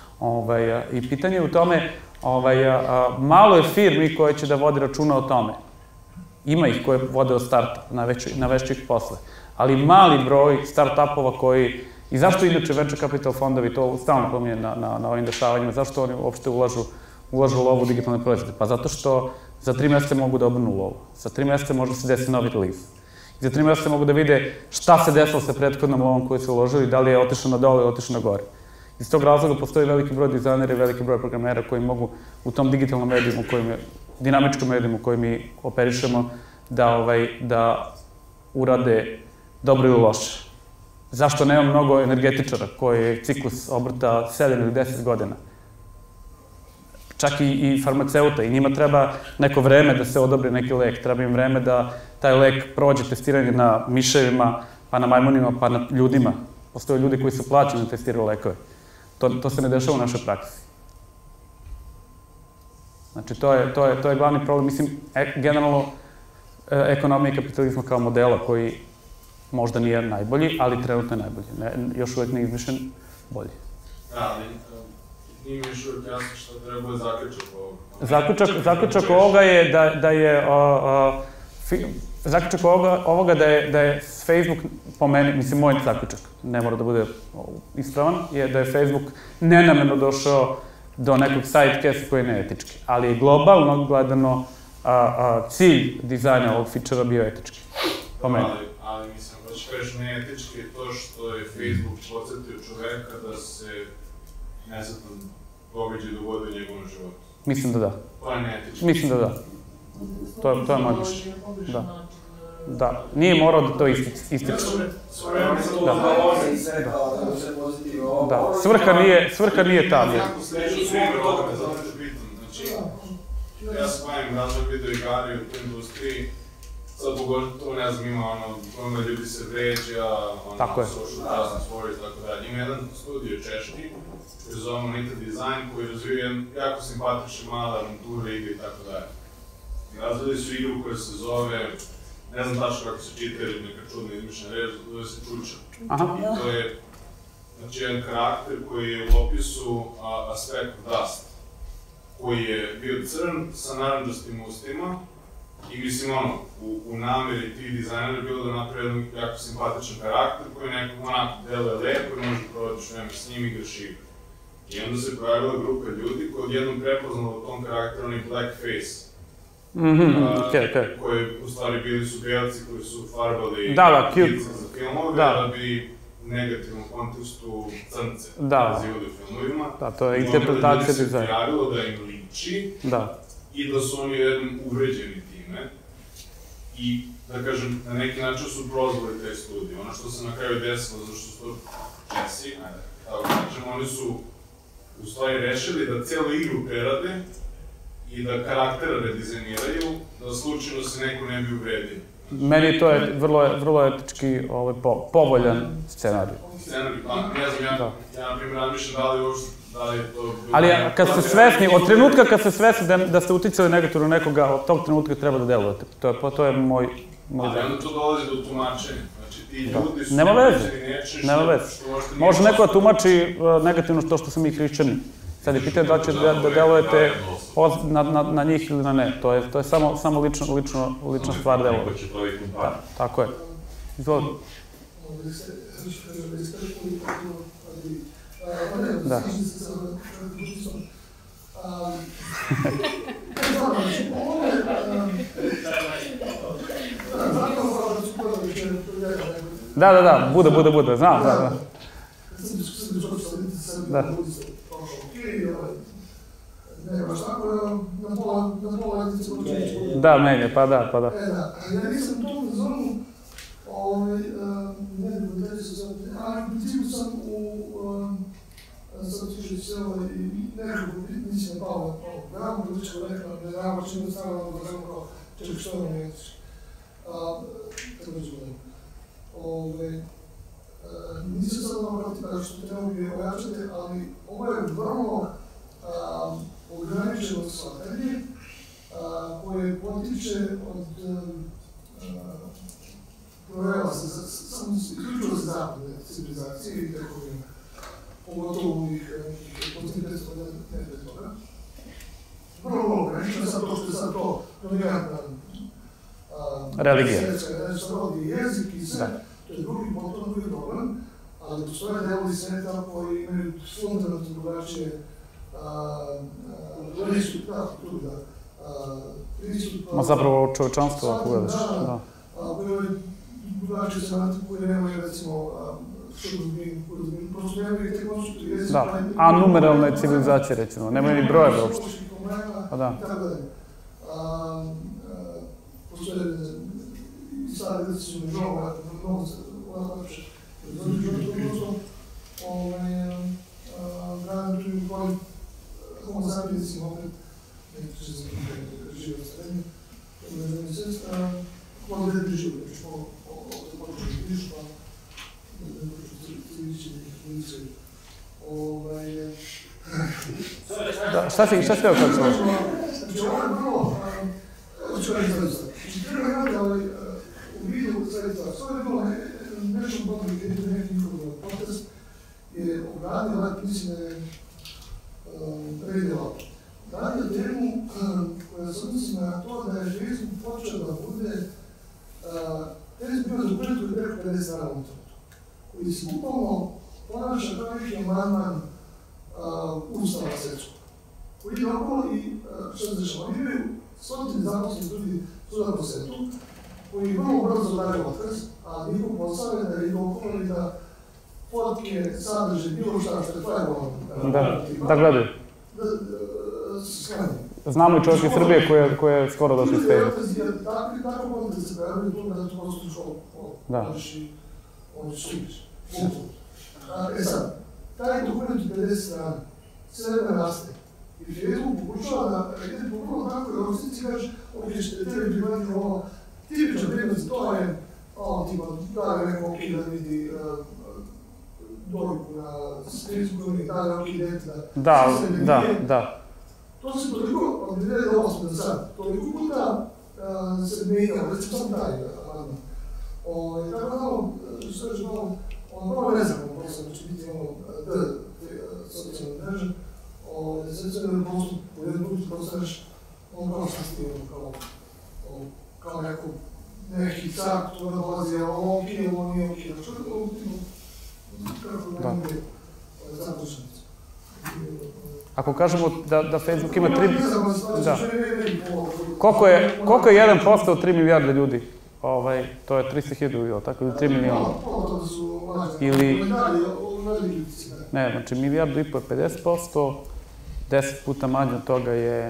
B: I pitanje je u tome, malo je firmi koje će da vodi računa o tome. Ima ih koje vode od starta, navešću ih posle. Ali mali broj start-upova koji... I zašto inače venture capital fondovi, to stalno pominje na ovim dešavanjima, zašto oni uopšte ulažu lovu u digitalne proizvode? Pa zato što za 3 meseca mogu da obrnu lovu. Za 3 meseca može se desiti novi release. Za 3 meseca mogu da vide šta se desilo sa prethodnom lovom koju su uložili, da li je otišao na dole ili otišao na gore. Iz tog razloga postoji veliki broj dizajnera i veliki broj programera koji mogu u tom digitalnom medijumu, dinamičkom medijumu koji mi operišemo, da urade dobro ili loše. Zašto nema mnogo energetičara koji je ciklus obrta 7 ili 10 godina? Čak i farmaceuta, i njima treba neko vreme da se odobri neki lek, treba im vreme da taj lek prođe testiranje na miševima, pa na majmunima, pa na ljudima. Postoje ljudi koji su plaćeni da testiraju lekove. To se ne dešava u našoj praksi. Znači, to je glavni problem. Mislim, generalno, ekonomija i kapitalizma kao modela koji možda nije najbolji, ali trenutno je najbolji. Još uvek ne izmišljen, bolji.
F: Da, ali nije mi još uvek jasno što treba je zaključak ovoga.
B: Zaključak ovoga je da je... Zaključak ovoga da je Facebook, po meni, mislim, moj zaključak, ne mora da bude ispravan, je da je Facebook nenamerno došao do nekog sidecasta koji je neetički. Ali je globalno gledano cilj dizajna ovog feature-a bio etički. Po meni.
F: Ali mislim, da će kažeš neetički je to što je Facebook podsjetio čoveka da se nesretan događaj dogodi u njegovom životu.
B: Mislim da da.
F: To je neetički.
B: Mislim da da. To je moj mišljenje. Da. Da. Nije morao da to ističe. Da. Svrha nije ta.
F: Ja se bavim razvoj video igara u toj industriji sad pogotovo, ne znam, ima ljudi se vređa, social justice stories, tako dalje. Ima jedan studio češki, koji zove Meetup Design, koji razviju jedan jako simpatičan mala avantura igre i tako dalje. Razvili su igru koja se zove, ne znam tačno kako se čita ili neka čudna izmišljena reč, zove se Čuča. I to je jedan karakter koji je u opisu Aspect of Dust, koji je bio crn sa naranđastim ustima i mislim u nameri tih dizajnera je bilo da napravi jedan jako simpatičan karakter koji nekako onako deluje lepo i možeš da provodiš vreme s njim i igraš igru. I onda se pojavila grupa ljudi koja odjednom prepoznala u tom karakteru onaj blackface. Koji u stvari bili su bijelci koji su farbali kice za filmove da bi u negativnom kontekstu crnce nazivali u filmovima.
B: Da, to je interpretacija dizajna.
F: I onda se prijavilo da im liči i da su oni jednom uvređeni time. I, da kažem, na neki način su prozvali te studije. Ono što se na kraju desilo, zašto su to Jesse, tako kažem, oni su u stvari rešili da cijelu igru prerade i da karaktera redizajniraju, da slučajno se neko ne bi uvredio.
B: Meni to je vrlo etički povoljan scenarij.
F: Scenarij, pa ne znam, ja na primjer razmišljam da li je to...
B: Ali kad ste svesni, od trenutka kad ste svesni da ste uticali negativno nekoga, od tog trenutka treba da delujete. To je moj...
F: Ali onda to dolazi do tumačenja. Znači ti ljudi su...
B: Nema veze. Može neko da tumači negativno to što su mi hrišćani. Sad je pitanje da će da delujete na njih ili na ne. To je samo lična stvar delovanja. Tako je. Izvolite. Da. Da, bude, znam. Da. Da, menje, pa da.
G: Ja nisam to u zonu, ne znam da su sad, ali u principu sam sad ću i nekako mislim na pao na gramu, političko rekla, da je ramo čim da stavljamo da znamo kao čekaj što nam je etički. Tako da ću govorim. Nisam sad ono protiv što te ne mogu ojačati, ali ovo je vrlo ograničeno shvatanje koje potiče od projeva samo isključivo za zapadne civilizacije i tekovine, pogotovo u njih kontinentalstva ne bez toga. Vrlo ograničeno, sad to što je sad to dominantna
B: religija.
G: Jezik i sve, to je potpuno drugi problem, ali postoje delovi sveta koji imaju fundamentalno drugačije
B: Ma zapravo čovečanstvo, ako gledaš.
G: Drugačije semantiku koje nemaju, recimo, prosto nemaju te konstruktu jezika.
B: Da, anumeralne civilizacije, recimo, nemaju ni brojeve uopšte.
G: Postoje i stvari, recimo, mnogo lakše. Homo sapiens ima opet, nekako će se živa srednje, kvalitetni život, još početi vidiš, pa ti vidići nekih policije.
B: Šta si teo kako se može?
G: Znači, ovo je vrlo, hoću reći zaista. Znači, treba imati u vidu sredstva. Sve je bilo nešto potrebno, kada je neki njihov potest, je obradio pisme predjela. Radio temu koja se odnosi na to da je Facebook počeo da bude bio dokument koji je preko 50 strana u trenutku, koji se bukvalno ponaša kao neki amandman Ustava svetskog, koji je okolo i što se dešava. Oni imaju stotine zaposlenih ljudi svuda po svetu, koji vrlo brzo daju otkaz, a njihov posao je da ih okolo i da fotke, sadrže, bilo šta što je firewall.
B: Da gledaju. Znamo i čovjek iz Srbije koji je skoro došli s Facebooka.
G: Tako mogu da se pojavljaju tu da to prosto školu. On će stupiš. E sad, taj dokument u 50 strana, sve vreme raste. I Facebook pokušava da ide po vrlo takvoj organizaciji i kaže, ok, ćete tebi prihvatiti ovo tipičan primjer za to je, tipa, daje neko ok da vidi dojku na Facebooku ili daje ok dete
B: Da.
G: To se toliko, ali ne da ovo smo da sad, toliko puta se mijenjamo, recimo sam taj amandman. Tako da, što reći malo, malo nezakon posao, da će biti socijalne mreže, sve jedan postup, u jednom drugi postaneš, kao što ti kao neki car, to dolazi, ovo ok, ovo nije ok, što je to kako da nije započnicu.
B: Ako kažemo da Facebook ima 3... Da. Koliko je 1% od 3 milijarde ljudi? To je 300.000 ili tako, ili 3 miliona. Ili... Ne, znači milijardu i po je 50%, 10 puta manje od toga je...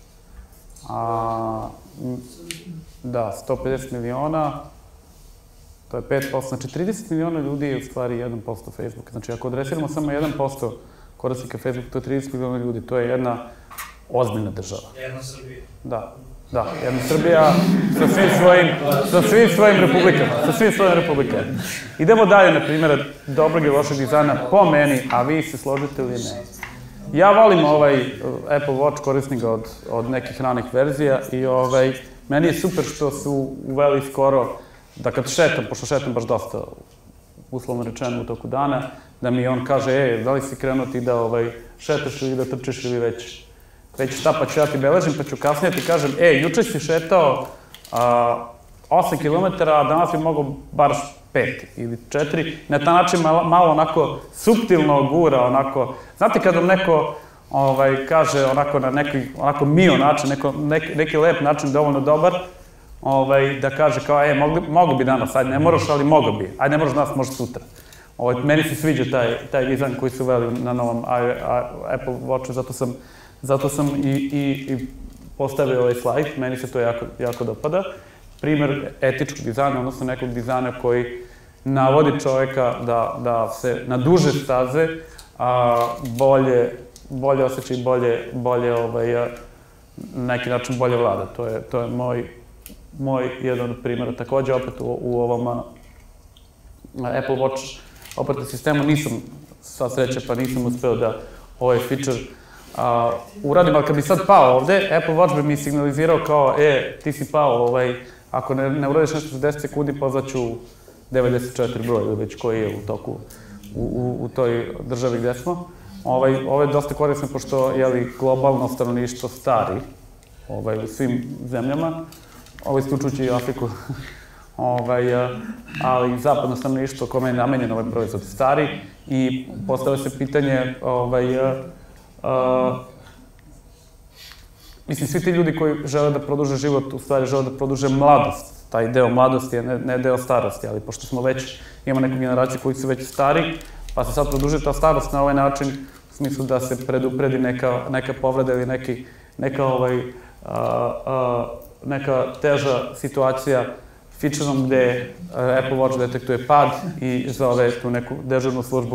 B: Da, 150 miliona, to je 5%, znači 30 miliona ljudi je u stvari 1% Facebooka. Znači ako adresiramo samo 1% korisnika Facebooka, to je 30 miliona ljudi, to je jedna ozbiljna država.
E: Jedna Srbija.
B: Da, jedna Srbija sa svim svojim republikama. Idemo dalje, na primjer, dobrog i lošeg dizajna po meni, a vi se složite ili ne. Ja volim Apple Watch, korisnik ga od nekih ranih verzija i meni je super što su uveli skoro da kad šetam, pošto šetam baš dosta, uslovno rečeno u toku dana, da mi on kaže, da li si krenuo ti da šetaš ili da trčiš ili već šta, pa ću ja ti beležim, pa ću kasnije ti kažem, juče si šetao 8 km, a danas bi mogao bar 5 ili 4, na taj način malo onako suptilno gura, onako, znate kad vam neko kaže onako na neki mio način, neki lep način, dovoljno dobar, da kaže kao, mogo bi danas, ajde ne moraš, ali mogo bi, ajde ne moraš danas, može sutra. Meni se sviđa taj dizajn koji su uveli na novom Apple Watchu, zato sam i postavio ovaj slajd, meni se to jako dopada. Primer etičkog dizajna, odnosno nekog dizajna koji navodi čoveka da se na duže staze bolje osjeća i bolje na neki način bolje vlada. To je moj jedan od primjera. Takođe, opet u ovom Apple Watch operativnom sistemu nisam, sva sreća, pa nisam uspeo da ovaj feature uradim, ali kad bi sad pao ovde, Apple Watch bi mi signalizirao kao, ti si pao, ako ne uradiš nešto za 10 sekundi, pozvaću 94 broj ili već koji je u toku u toj državi gde smo. Ovo je dosta korisno, pošto je globalno stanovništvo stari u svim zemljama, isključujući i Afriku, ali zapadno stanovništvo kome je namenjen ovaj proizvod stari i postavlja se pitanje, mislim, svi ti ljudi koji žele da produže život, u stvari žele da produže mladost. Taj deo mladosti je ne deo starosti, ali pošto smo već, imamo neku generaciju koji su već stari, pa se sad produži ta starost na ovaj način, u smislu da se predupredi neka povreda ili neka teža situacija featureom gde Apple Watch detektuje pad i zove tu neku dežurnu službu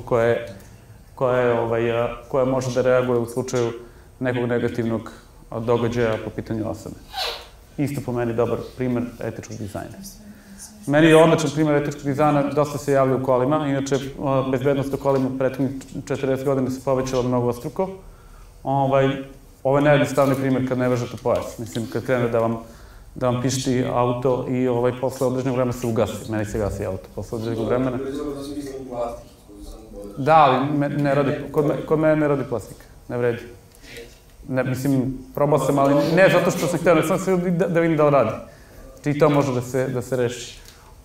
B: koja može da reaguje u slučaju nekog negativnog događaja po pitanju osobe. Isto po meni dobar primer etičkog dizajna. Meni je odličan primer etičkog dizajna, dosta se javlja u kolima, inače bezbednost u kolima prethodnih 40 godina se povećala mnogostruko. Ovo je najjednostavniji primer kad ne vežete pojas. Mislim, kad krene da vam pišti auto i posle određenog vremena se ugasi. Meni se gasi auto posle određenog vremena. Da, ali kod mene ne radi plastika, ne vredi. Mislim, probao sam, ali ne zato što sam htio, ne sam sve da vidim da li radi. I to može da se reši.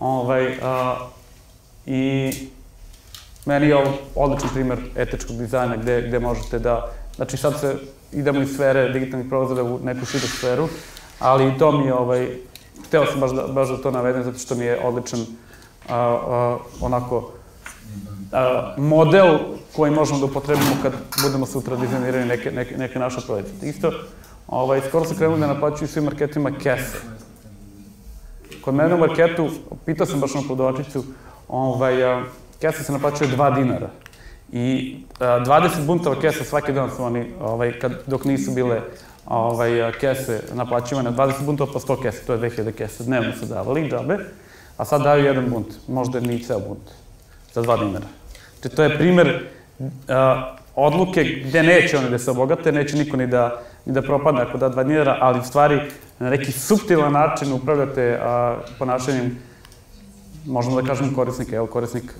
B: I meni je ovo odličan primer etičkog dizajna gde možete da... Znači sad idemo iz sfere digitalnih proizvoda u neku širu sferu, ali i to mi je, hteo sam baš da to navedem zato što mi je odličan onako model koji možemo da upotrebimo kad budemo sutra dizajnirali neke naše proizvode. Isto, skoro se krenuli da naplaćuju svim marketima kese. Kod mene u marketu, pitao sam baš na prodavačicu, kesa se naplaćuje 2 dinara. I 20 buntova kesa svaki dan su oni, dok nisu bile kese naplaćivane, 20 buntova po 100 kese, to je 2000 kese, dnevno su davali, džabe, a sad daju jedan bunt, možda ni ceo bunt, za 2 dinara. Znači, to je primer odluke gde neće oni da se obogate, neće niko ni da propadne ako da 2 dinara, ali u stvari na neki suptilan način upravljate ponašanjem, možemo da kažem korisnika, evo korisnik,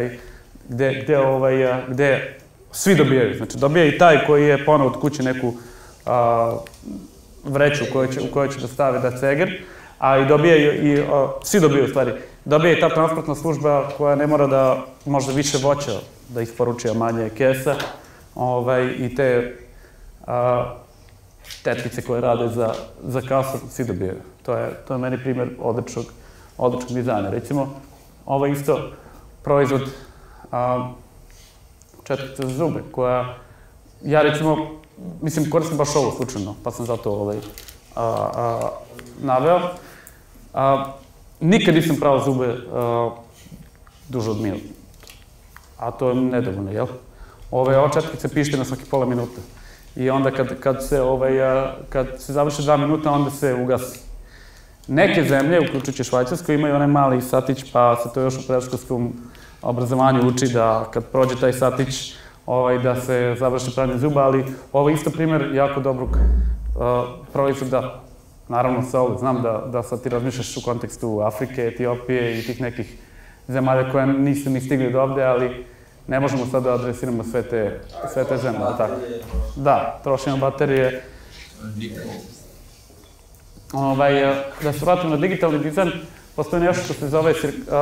B: gde svi dobijaju. Znači, dobija i taj koji je ponao od kuće neku vreću u kojoj će da stave da ceger, a i dobija i, svi dobijaju u stvari, dobija i ta transportna služba koja ne mora da možda više voća da isporuči, a manje kesa, i te tetkice koje rade za kasu, svi dobijaju. To je meni primer odličnog dizajna. Recimo, ovo je isto proizvod četkice za zube, koja, ja recimo, mislim, koristim baš ovo slučajno, pa sam zato naveo. Nikad nisam prao zube duže od minuta, a to je nedovoljno, jel? Ova četkica pište na svaki pola minuta i onda kad se završi 2 minuta, onda se ugasi. Neke zemlje, uključujući Švajcarsku, imaju onaj mali satić, pa se to još u predškolskom obrazovanju uči da kad prođe taj satić, da se završi pranje zuba, ali ovo je isto primer jako dobrog proizvoda. Naravno, sa ovo, znam da sad ti razmišljaš u kontekstu Afrike, Etiopije i tih nekih zemalja koje nisu ni stigli do ovde, ali ne možemo sad da adresiramo sve te zemlje, tako? Da, trošimo baterije. Da se vratim na digitalni dizajn, postoji nešto što se zove,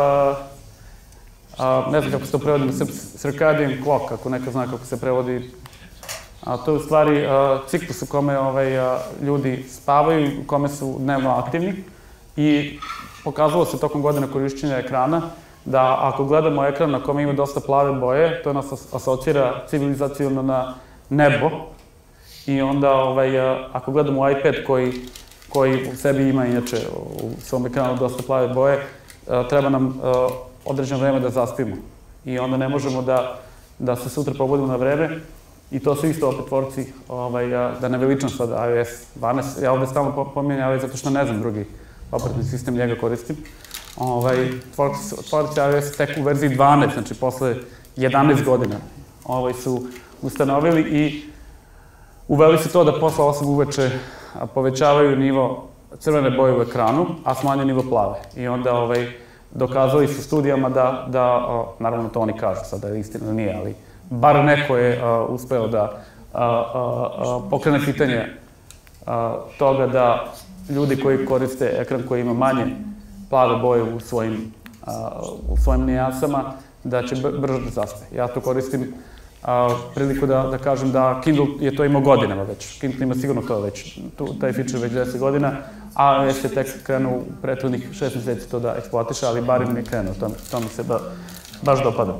B: ne znam kako se to prevodi na circadian clock, ako neko zna kako se prevodi. To je u stvari ciklus u kome ljudi spavaju, u kome su dnevno aktivni i pokazalo se tokom godina korišćenja ekrana da ako gledamo ekran na kome ima dosta plave boje, to nas asocira civilizaciono na nebo i onda ako gledamo iPad koji u sebi ima inače u svom ekranu dosta plave boje, treba nam određeno vreme da zaspimo i onda ne možemo da se sutra probudimo na vreme. I to su isto opet tvorci, da ne veličam sad iOS 12, ja ovde stalno pominjam iOS zato što ne znam drugi operativni sistem, njega koristim. Tvorci iOS tek u verziji 12, znači posle 11 godina su ustanovili i uveli su to da posle 8 uveče povećavaju nivo crvene boje u ekranu, a smanjaju nivo plave. I onda dokazali su studijama da, naravno to oni kažu sad da je istina, nije, ali bar neko je uspeo da pokrene pitanje toga da ljudi koji koriste ekran koji ima manje plave boje u svojim nijansama, da će brže da zaspe. Ja to koristim priliku da kažem da Kindle je to imao godinama već. Kindle ima sigurno to već, taj feature već 10 godina, a iOS je tek krenuo u prethodnih 6 meseci to da eksploatiše, ali bar im je krenuo, to mi se baš dopada.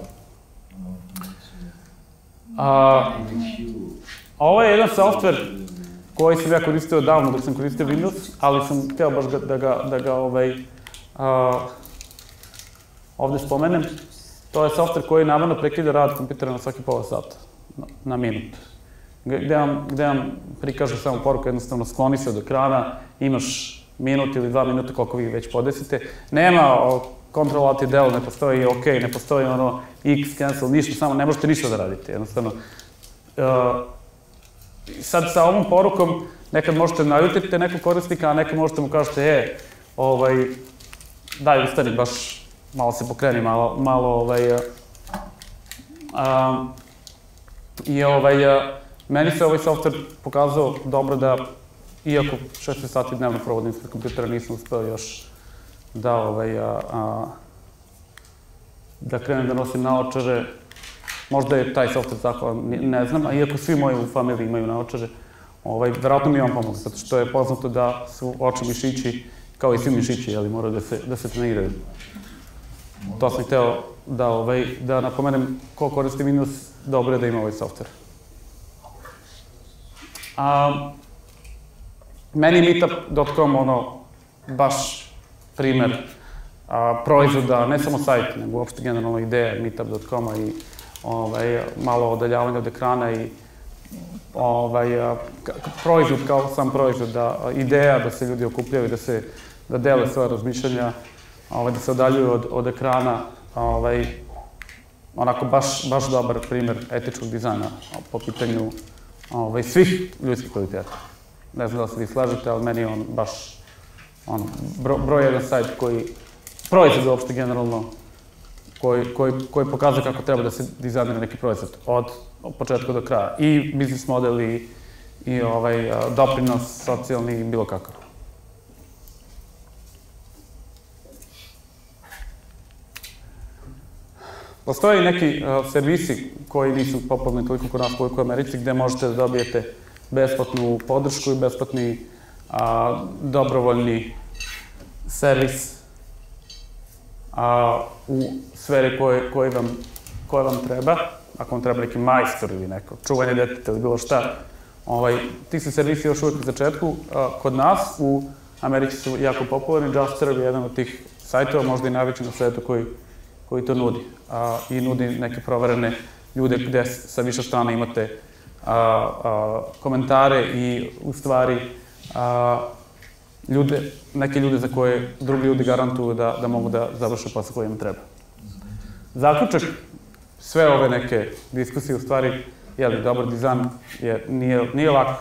B: Ovo je jedan software koji sam ja koristio davno dok sam koristio Windows, ali sam hteo baš da ga ovde spomenem. To je software koji namerno prekida rad kompjutera na svaki pola sata, na minut. Gde vam prikaže samo poruku, jednostavno skloni se od ekrana, imaš minut ili 2 minuta koliko vi već podesite. Nema Ctrl-Alt-Del, ne postoji OK, ne postoji ono X, cancel, ništa, samo ne možete ništa da radite, jednostavno. Sad sa ovom porukom nekad možete naljutiti nekog korisnika, a nekad možete mu kažete, daj ustani, baš malo se pokreni, malo meni se ovaj software pokazao dobro da, iako 16 sati dnevno provodim ispred kompjutera, nisam uspeo još da krenem da nosim naočare. Možda je taj software zahvalan, ne znam, a iako svi moji u familiji imaju naočare, verovatno mi je on pomogao, zato što je poznato da su oči mišići, kao i svi mišići, moraju da se treniraju. To sam hteo da napomenem ko koristi Windows, dobro je da ima ovaj software. Meni je Meetup.com baš primer proizvoda, ne samo sajt, nego uopšte generalno ideja Meetup.com-a i malo odaljavanja od ekrana i proizvod kao sam proizvod, ideja da se ljudi okupljaju, da dele svoje razmišljanja, da se odaljuju od ekrana, onako baš dobar primer etičkog dizajna po pitanju svih ljudskih kvaliteta. Ne znam da se vi slažete, ali meni je on baš broj jedan sajt koji, proizvod uopšte generalno, koji pokazuje kako treba da se dizajnira neki proizvod od početka do kraja. I biznis model i doprinos socijalni i bilo kakav. Postoje neki servisi koji nisu popularni toliko kod nas koliko u Americi, gde možete da dobijete besplatnu podršku i besplatni dobrovoljni servis u sferi koje vam treba. Ako vam treba neki majstor ili neko čuvanje deteta ili bilo šta. Ti se servisi još uvijek u začetku. Kod nas u Americi su jako popularni. JustServe je jedan od tih sajtova, možda i najveći na svetu koji to nudi. I nudi neke proverene ljude gde sa više strana imate komentare i u stvari neke ljude za koje drugi ljudi garantuju da mogu da završe posao koji im treba. Zaključak sve ove neke diskusije u stvari, dobar dizajn nije lako.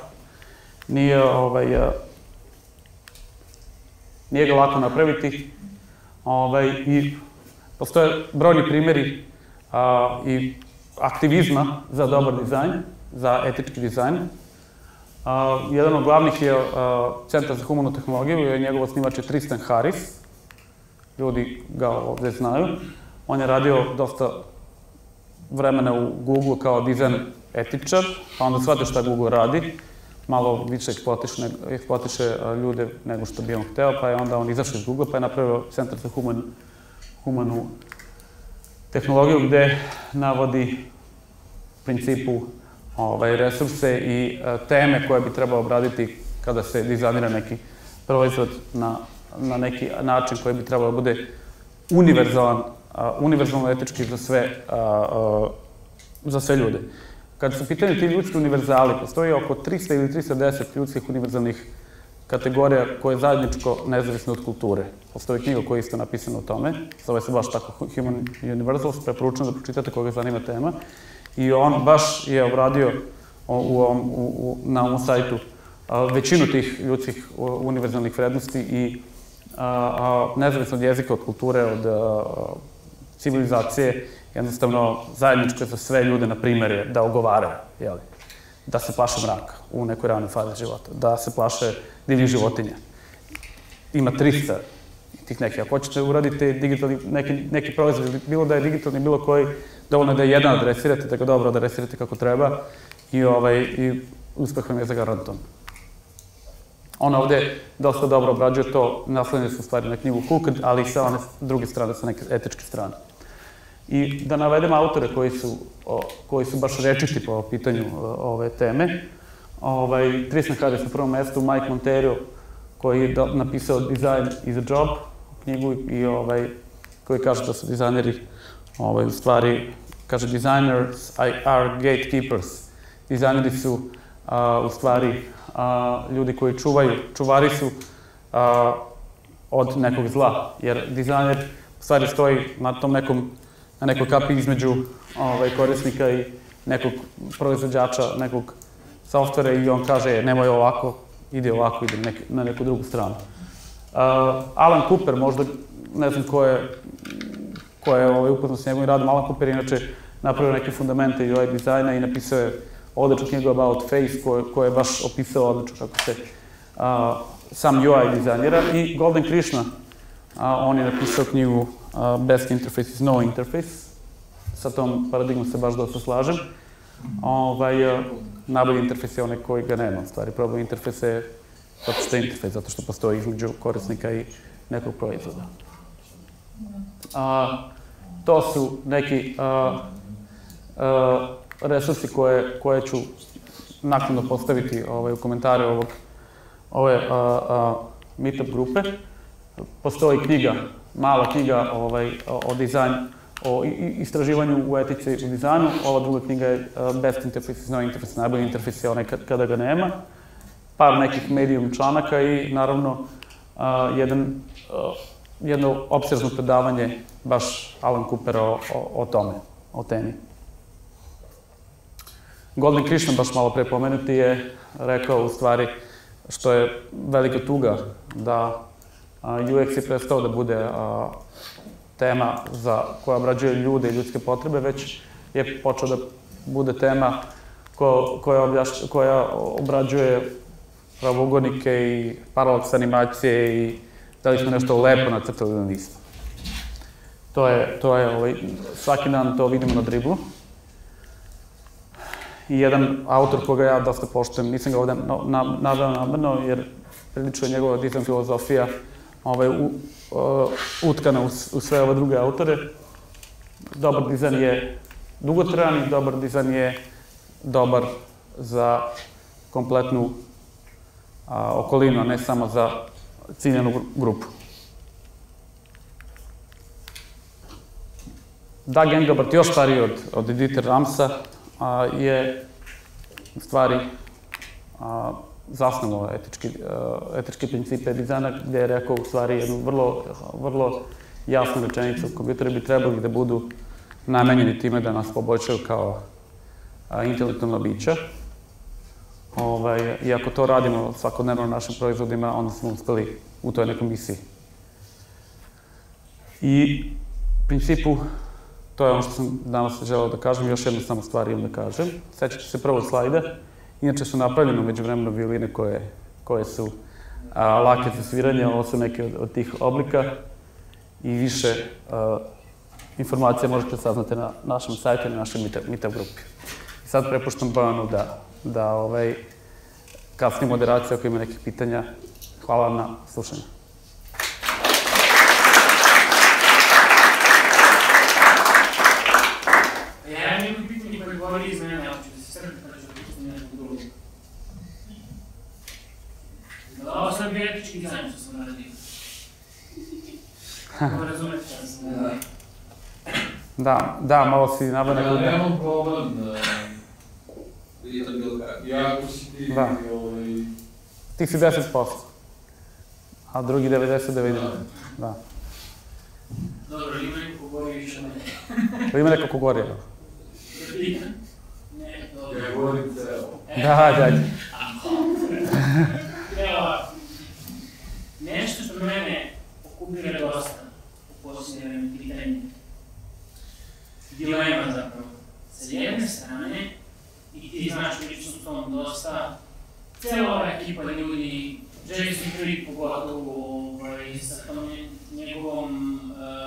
B: Nije ga lako napraviti i postoje brojni primjeri i aktivizma za dobar dizajn, za etički dizajn. Jedan od glavnih je Centar za humanu tehnologiju, njegov osnivač je Tristan Harris. Ljudi ga ovdje znaju. On je radio dosta vremena u Google kao dizajn etičar, pa onda shvatio šta Google radi. Malo više eksploatiše ljude nego što bi on hteo, pa je onda on izašao iz Google, pa je napravio Centar za humanu tehnologiju gde navodi principu resurse i teme koje bi trebalo obraditi kada se dizajnira neki proizvod na neki način koji bi trebalo da bude univerzalno etički za sve ljude. Kada su pitanje ti ljudski univerzali, postoji oko 300 ili 310 ljudskih univerzalnih kategorija koje je zajedničko nezavisno od kulture. Postoji knjiga koja je isto napisana o tome, zove se baš tako Human Universals, preporučujem da pročitate koga zanima tema. I on baš je obradio na ovom sajtu većinu tih ljudskih univerzalnih vrednosti i nezavisno od jezika, od kulture, od civilizacije, jednostavno zajedničko za sve ljude, na primjer, je da ogovaraju, da se plaše mraka u nekoj ranoj fazi života, da se plaše divljih životinja. Ima 300 tih nekih. Ako hoćete uraditi digitalni, neki proizvod, bilo da je digitalni, bilo koji, dovoljno je da jedan adresirate, da ga dobro adresirate kako treba i uspeh vam je zagarantovan. On ovde dosta dobro obrađuje to, naslednje su stvari na knjigu Hooked, ali i sa one druge strane, sa neke etičke strane. I da navedem autore koji su baš rečiti po pitanju ove teme. Tristan Harris na prvom mestu, Mike Monteiro, koji je napisao Design is a Job knjigu i koji kaže da su dizajneri, u stvari, kaže designers are gatekeepers. Dizajneri su u stvari ljudi koji čuvari su od nekog zla, jer dizajner u stvari stoji na nekoj kapi između korisnika i nekog proizvođača, nekog softvera i on kaže nemoj ovako, ide na neku drugu stranu. Alan Cooper, možda ne znam ko je upoznat s njegovim radom, Alan Cooper je inače napravio neke fundamente UI dizajna i napisao je odličnu knjigu About Face koja je baš opisao odlično kako se sam UI dizajnira i Golden Krishna, on je napisao knjigu Best Interface is No Interface, sa tom paradigmom se baš dosta slažem. Najbolji interfejs je onaj koji ga nema, u stvari problem interfejsa je zato što je interfejs, zato što postoji između korisnika i nekog proizvoda. To su neki resursi koje ću naknadno postaviti u komentare ove Meetup grupe. Postoji knjiga, mala knjiga o istraživanju u etici i u dizajnu. Ova druga knjiga je Best Interface, no interface, najbolji interface je onaj kada ga nema. Par nekih medium članaka i naravno jedno opsežno predavanje baš Alan Coopera o tome, o temi. Golden Krishna, baš malo pre pomenuti, je rekao u stvari što je velika tuga da UX je prestao da bude tema koja obrađuje ljude i ljudske potrebe, već je počeo da bude tema koja obrađuje pravogonike i paralaks animacije i da li smo nešto lepo nacrtali ili nismo. Svaki dan to vidimo na driblu. I jedan autor koga ja dosta poštujem, nisam ga ovde naveo namerno, jer prilično je njegova dizajn filozofija utkana u sve ove druge autore. Dobar dizajn je dugotrajan i dobar dizajn je dobar za kompletnu okolinu, a ne samo za ciljanu grupu. Doug Engelbart, još stariji od Dieter Ramsa, je u stvari zasnovao etički principe dizajna, gde je rekao u stvari jednu vrlo jasnu rečenicu: kompjuteri bi trebali da budu namenjeni time da nas poboljšaju kao intelektualna bića. I ako to radimo svakodnevno na našim proizvodima, onda smo uspeli u toj nekoj misiji. I u principu, to je ono što sam danas želeo da kažem, još jednu samo stvar imam da kažem. Sećate se prvog slajda, inače su napravljene među vremenu violine koje su lake za sviranje, ovo su neke od tih oblika i više informacija možete saznati na našem sajtu i na našoj Meetup grupi. I sad prepuštam Bojanu da kasnije moderacija ako ima nekih pitanja. Hvala vam na slušanju.
A: Ja imam pitanje koje govori iz mene, ali ću da se sredi pa ću da pitati nekog drugog. Ovo sad bio etički dizajn što sam radio. Kako razumete što sam radio?
B: Da, malo si nabao nekog...
D: Ja nemam problem je to bilo kako. Jako si ti...
B: Ti si 10%, a drugi 99%. Da.
A: Dobro, ima neko ko gori više ne.
B: Ima neko ko gori, evo.
A: Ne, dobro.
D: Ja govorim celo.
B: Da.
A: Evo, nešto što mene okupira dosta u posljednje vreme pitanje. Dilema zapravo. Sa jedne strane, i ti znaš priču s tom dosta, cijela ova ekipa ljudi, Jason Creed pogotovo, sa tom njegovom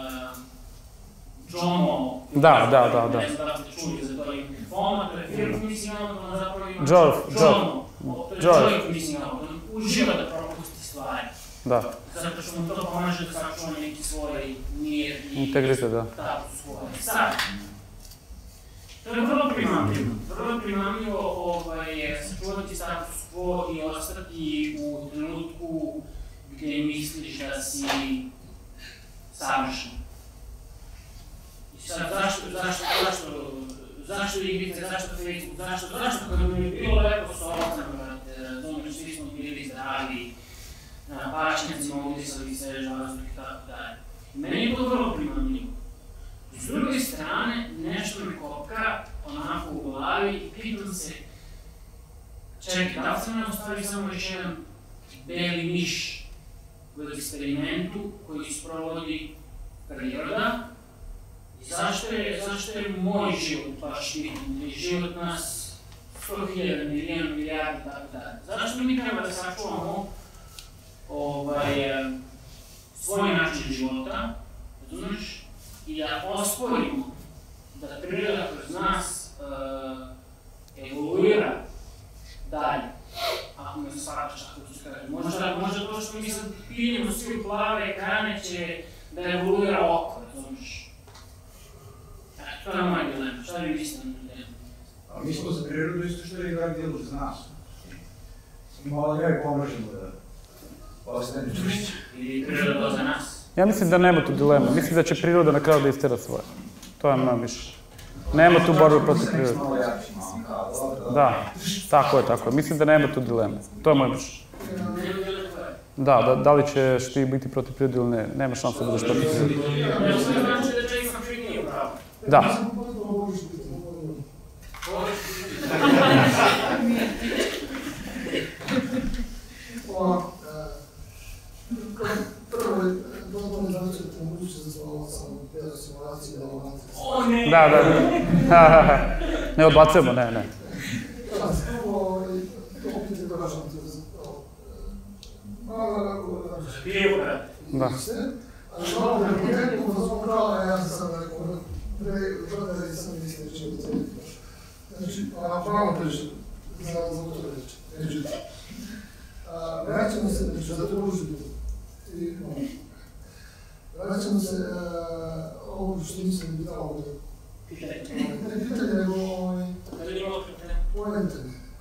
A: Jomo,
B: Da.
A: ne znam da ste čuli za to ime Foma, to je firma koji si imao, on zapravo ima
B: Jomo,
A: to je čovjek koji si imao, on uživa da propusti stvari.
B: Da.
A: Zato što mu to pomaže da sačuva neki svoj mir i
B: integritet, da.
A: status svoje. Sad, to je vrlo primamljivo sačuvati status quo i ostati u trenutku gdje misliš da si savršen. I sad, zašto igrice, zašto Facebook, zašto kada mi je bilo lepo s ovcama, razumiješ, svi smo bili zdravi, na pašnjacima udisali svež vazduh i tako dalje. Meni je to vrlo primamljivo. S druge strane, nešto mi kopka onako u glavi i pitam se, čekaj, da li sam nam ostavio samo još jedan beli miš u eksperimentu koji sprovodi priroda i zašto je moj život baš bitan, život nas 100.000, milijon, milijardi i tako dalje. Zašto mi treba da sačuvamo svoj način života, razumiješ, i da osporimo da priroda kroz nas evoluira dalje, ako me shvataš, ako ću kažem. Možda to što mi sad piljemo svi plave ekrane će da evoluira oko, razumiješ. To je moja dilema, šta vi mislite na tu dilemu?
K: A mi smo za prirodu isto što je drag djelo za nas. Malo da ga pomažemo da ostane čušće.
A: Ili priroda za nas?
B: Ja mislim da nema tu dilema. Mislim da će priroda na kraju da istera svoje. To je mnogo više. Nema tu borbe protiv prirode. Da, tako je. Mislim da nema tu dileme. To je moj mišljenje. Da li ćeš ti biti protiv prirode ili ne, nema šanse da budeš protiv prirode.
A: Znači da će sam čini nije pravo.
B: Da. Da. Ne odbacujemo, ne. Da.
G: Znači, malo preže, za to reći. Međutim, vraćamo se, znači, za to može biti. Vraćamo se ovo što nisam bitao ovdje. Ne pitanje, nego poente.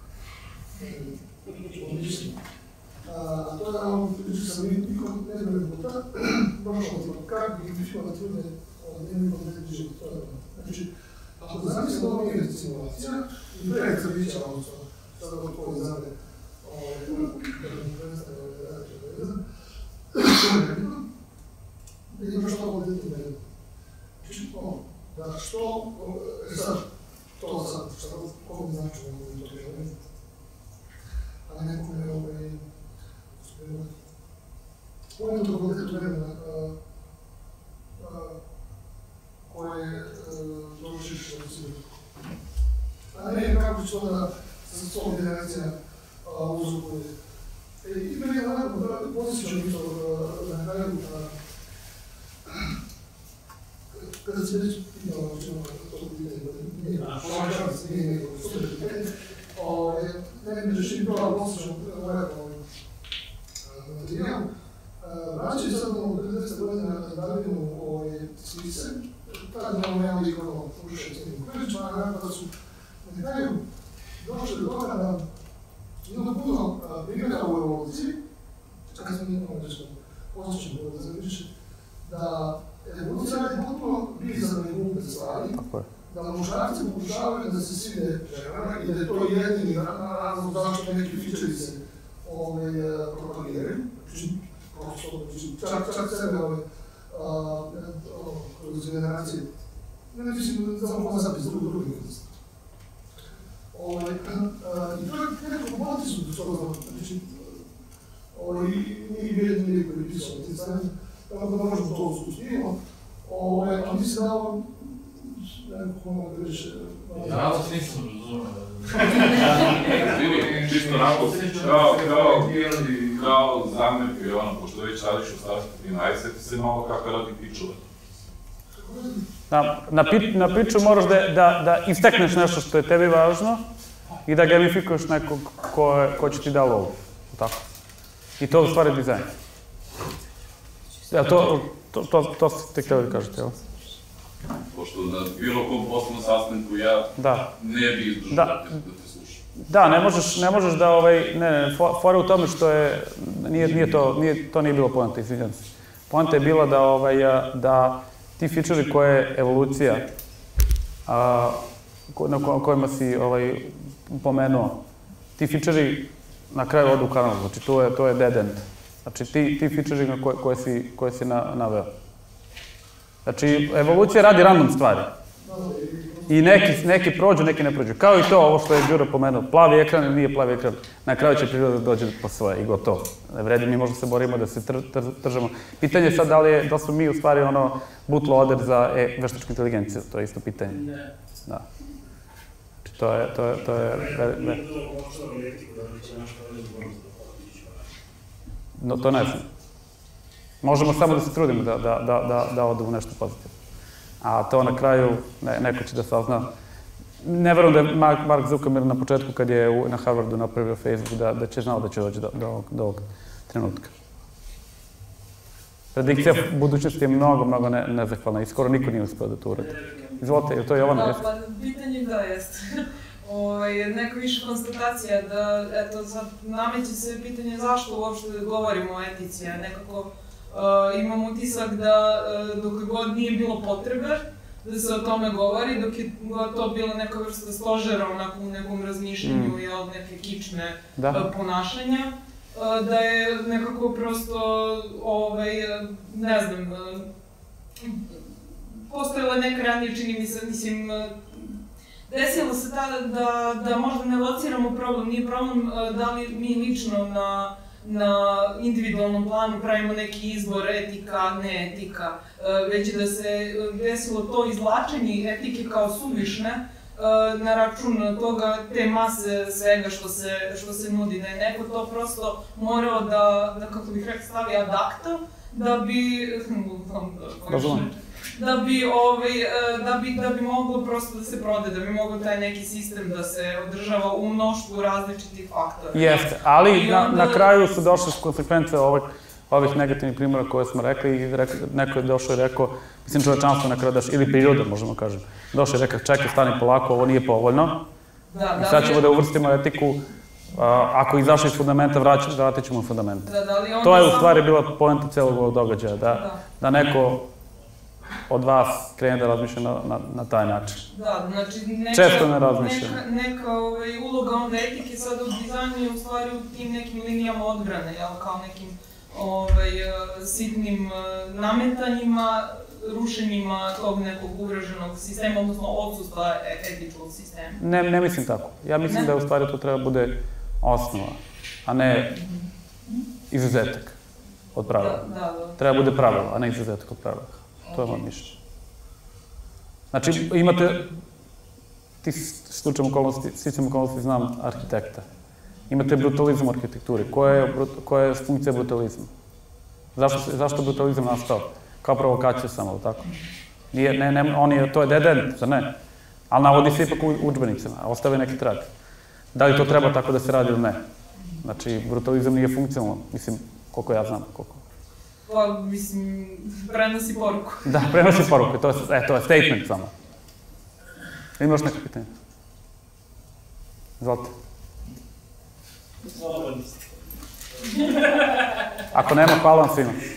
G: A to je ono priču sam nikom ne bilo puta, prošlo kako bi išlo na tvrde, nemoj konkretni život, to je ono. Znači, ako zamisli da ovo nije simulacija, i projekt za bića, odnosno, sada od koji zade, da imaš to kvalitetno medu. Znači, da što, sad, to sad, kako mi znači da mogu to želim, a nekome, pojem to kvalitetno vremena, koje dovršiš na civilu. A ne kako će to da sa svojom generacija uzrokuje. I meni je onako, posjećam mi to na kraju, kada se već pitao o čemu to pitanje, nije neko super pitanje, ne mi rešim to, posjećam ovaj materijal. Vraćaju sad na 50 godina na Darwinu spise, tada imamo jedan lik ušao s tim Krvićima, kada su na kraju došli do toga da ima puno primjera u evoluciji, čak smo imamo nešto posjećamo da zapiše, da evolucija radi potpuno bizarne i glupe stvari, da muškarci pokušavaju da se svide ženama i da je to jedini razlog zašto neki fičeri se propagiraju. Čak sebe kroz generacije, ne mislim da samo zapis drugih vrsta. I to je nekako potisno do toga, znači, nije vjerni lijek koji je pisao na tim stanima, tako da možemo to uspustimo, a mislim da ovo, nekako ono da više...
J: Ja vas nisam razumio. Čisto onako, kao zamjerke, pošto već radiš u startupu i najsjeti se malo kako radi pičule.
B: Na piču moraš da istekneš nešto što je tebi važno i da gamifikuješ nekog ko će ti da lovu. Tako. I to u stvari dizajn. To ste htjeli da kažete, jel?
J: Pošto na bilo kom poslovnom sastanku ja ne bi izdržao da te slušam.
B: Da, ne možeš da, fora u tome što je, to nije bilo poanta, izvinjam se. Poanta je bila da ti feature-i koje je evolucija, na kojima si pomenuo, ti feature-i na kraju odu u kanal, znači to je dead end. Znači ti feature-i koje si naveo. Znači, evolucija radi random stvari. I neki prođu, neki ne prođu. Kao i to, ovo što je Đuro pomenuo, plavi ekran ili nije plavi ekran, na kraju će priroda dođe po svoje i gotovo. Ne vredi, mi možda se borimo da se tržamo. Pitanje je sad da li smo mi u stvari bootloader za veštačku inteligenciju, to je isto pitanje. Ne. Da. Znači, to je... No, to ne znam. Možemo samo da se trudimo da ode u nešto pozitivno. A to na kraju neko će da sazna. Ne verujem da je Mark Zuckerberg na početku kad je na Harvardu napravio Facebook da će znao da će doći do ovog trenutka. Predikcija budućnosti je mnogo nezahvalna i skoro niko nije uspio da to uradi. Izvolite, je li to Jovana?
C: Da, pa pitanje da jeste. Neka više konstatacija da, eto, sad nameće se pitanje zašto uopšte govorimo o etici, a nekako imam utisak da dok god nije bilo potrebe, da se o tome govori, dok je to bila neka vrsta stožera onako u nekom razmišljanju i od neke kične ponašanja, da je nekako prosto, ne znam, postojala neka ranije, čini mi se, mislim, desilo se tada da možda ne lociramo problem, nije problem da li mi lično na individualnom planu pravimo neki izbor etika, ne etika, već da se desilo to izvlačenje etike kao suvišne na račun toga, te mase svega što se nudi, da je neko to prosto morao da kako bih rekao, stavi ad acta, da bi moglo prosto da se prode, da bi moglo taj neki sistem da se održava u mnoštvu različitih faktora.
B: Jeste, ali na kraju su došle konsekvence ovih negativnih primjera koje smo rekli i neko je došao i rekao, mislim čovečanstvo na kraju daš, ili priroda možemo kažem, došao i rekao čekaj, stani polako, ovo nije povoljno. I sad ćemo da uvrstimo etiku, ako izašli iz fundamenta, vratit ćemo fundamenta. To je u stvari bila poenta celog ovog događaja, da neko od vas krene da razmišlja na taj način.
C: Da, znači neka uloga onda etike sada u dizajnu je u stvari u tim nekim linijama odbrane, kao nekim sitnim nametanjima, rušenjima tog nekog uvreženog sistema, odnosno odsustva etičkog sistema.
B: Ne mislim tako. Ja mislim da u stvari to treba bude osnova, a ne izuzetak od pravila. Treba bude pravilo, a ne izuzetak od pravila. To je moje mišljenje. Znači, imate, ti slučajem okolnosti, znam arhitekta. Imate brutalizam u arhitekturi. Koja je funkcija brutalizma? Zašto brutalizam nastao? Kao provokacija samo, ali tako? To je dead end, zar ne? Ali navodi se ipak u udžbenicima, ostavi neki trag. Da li to treba tako da se radi ili ne? Znači, brutalizam nije funkcionalan, mislim, koliko ja znam, koliko.
C: Pa, mislim, prenosi poruku.
B: Da, prenosi poruku, to je statement samo. Imaš neko pitanje? Izvolite. Ako nema, hvala vam svima.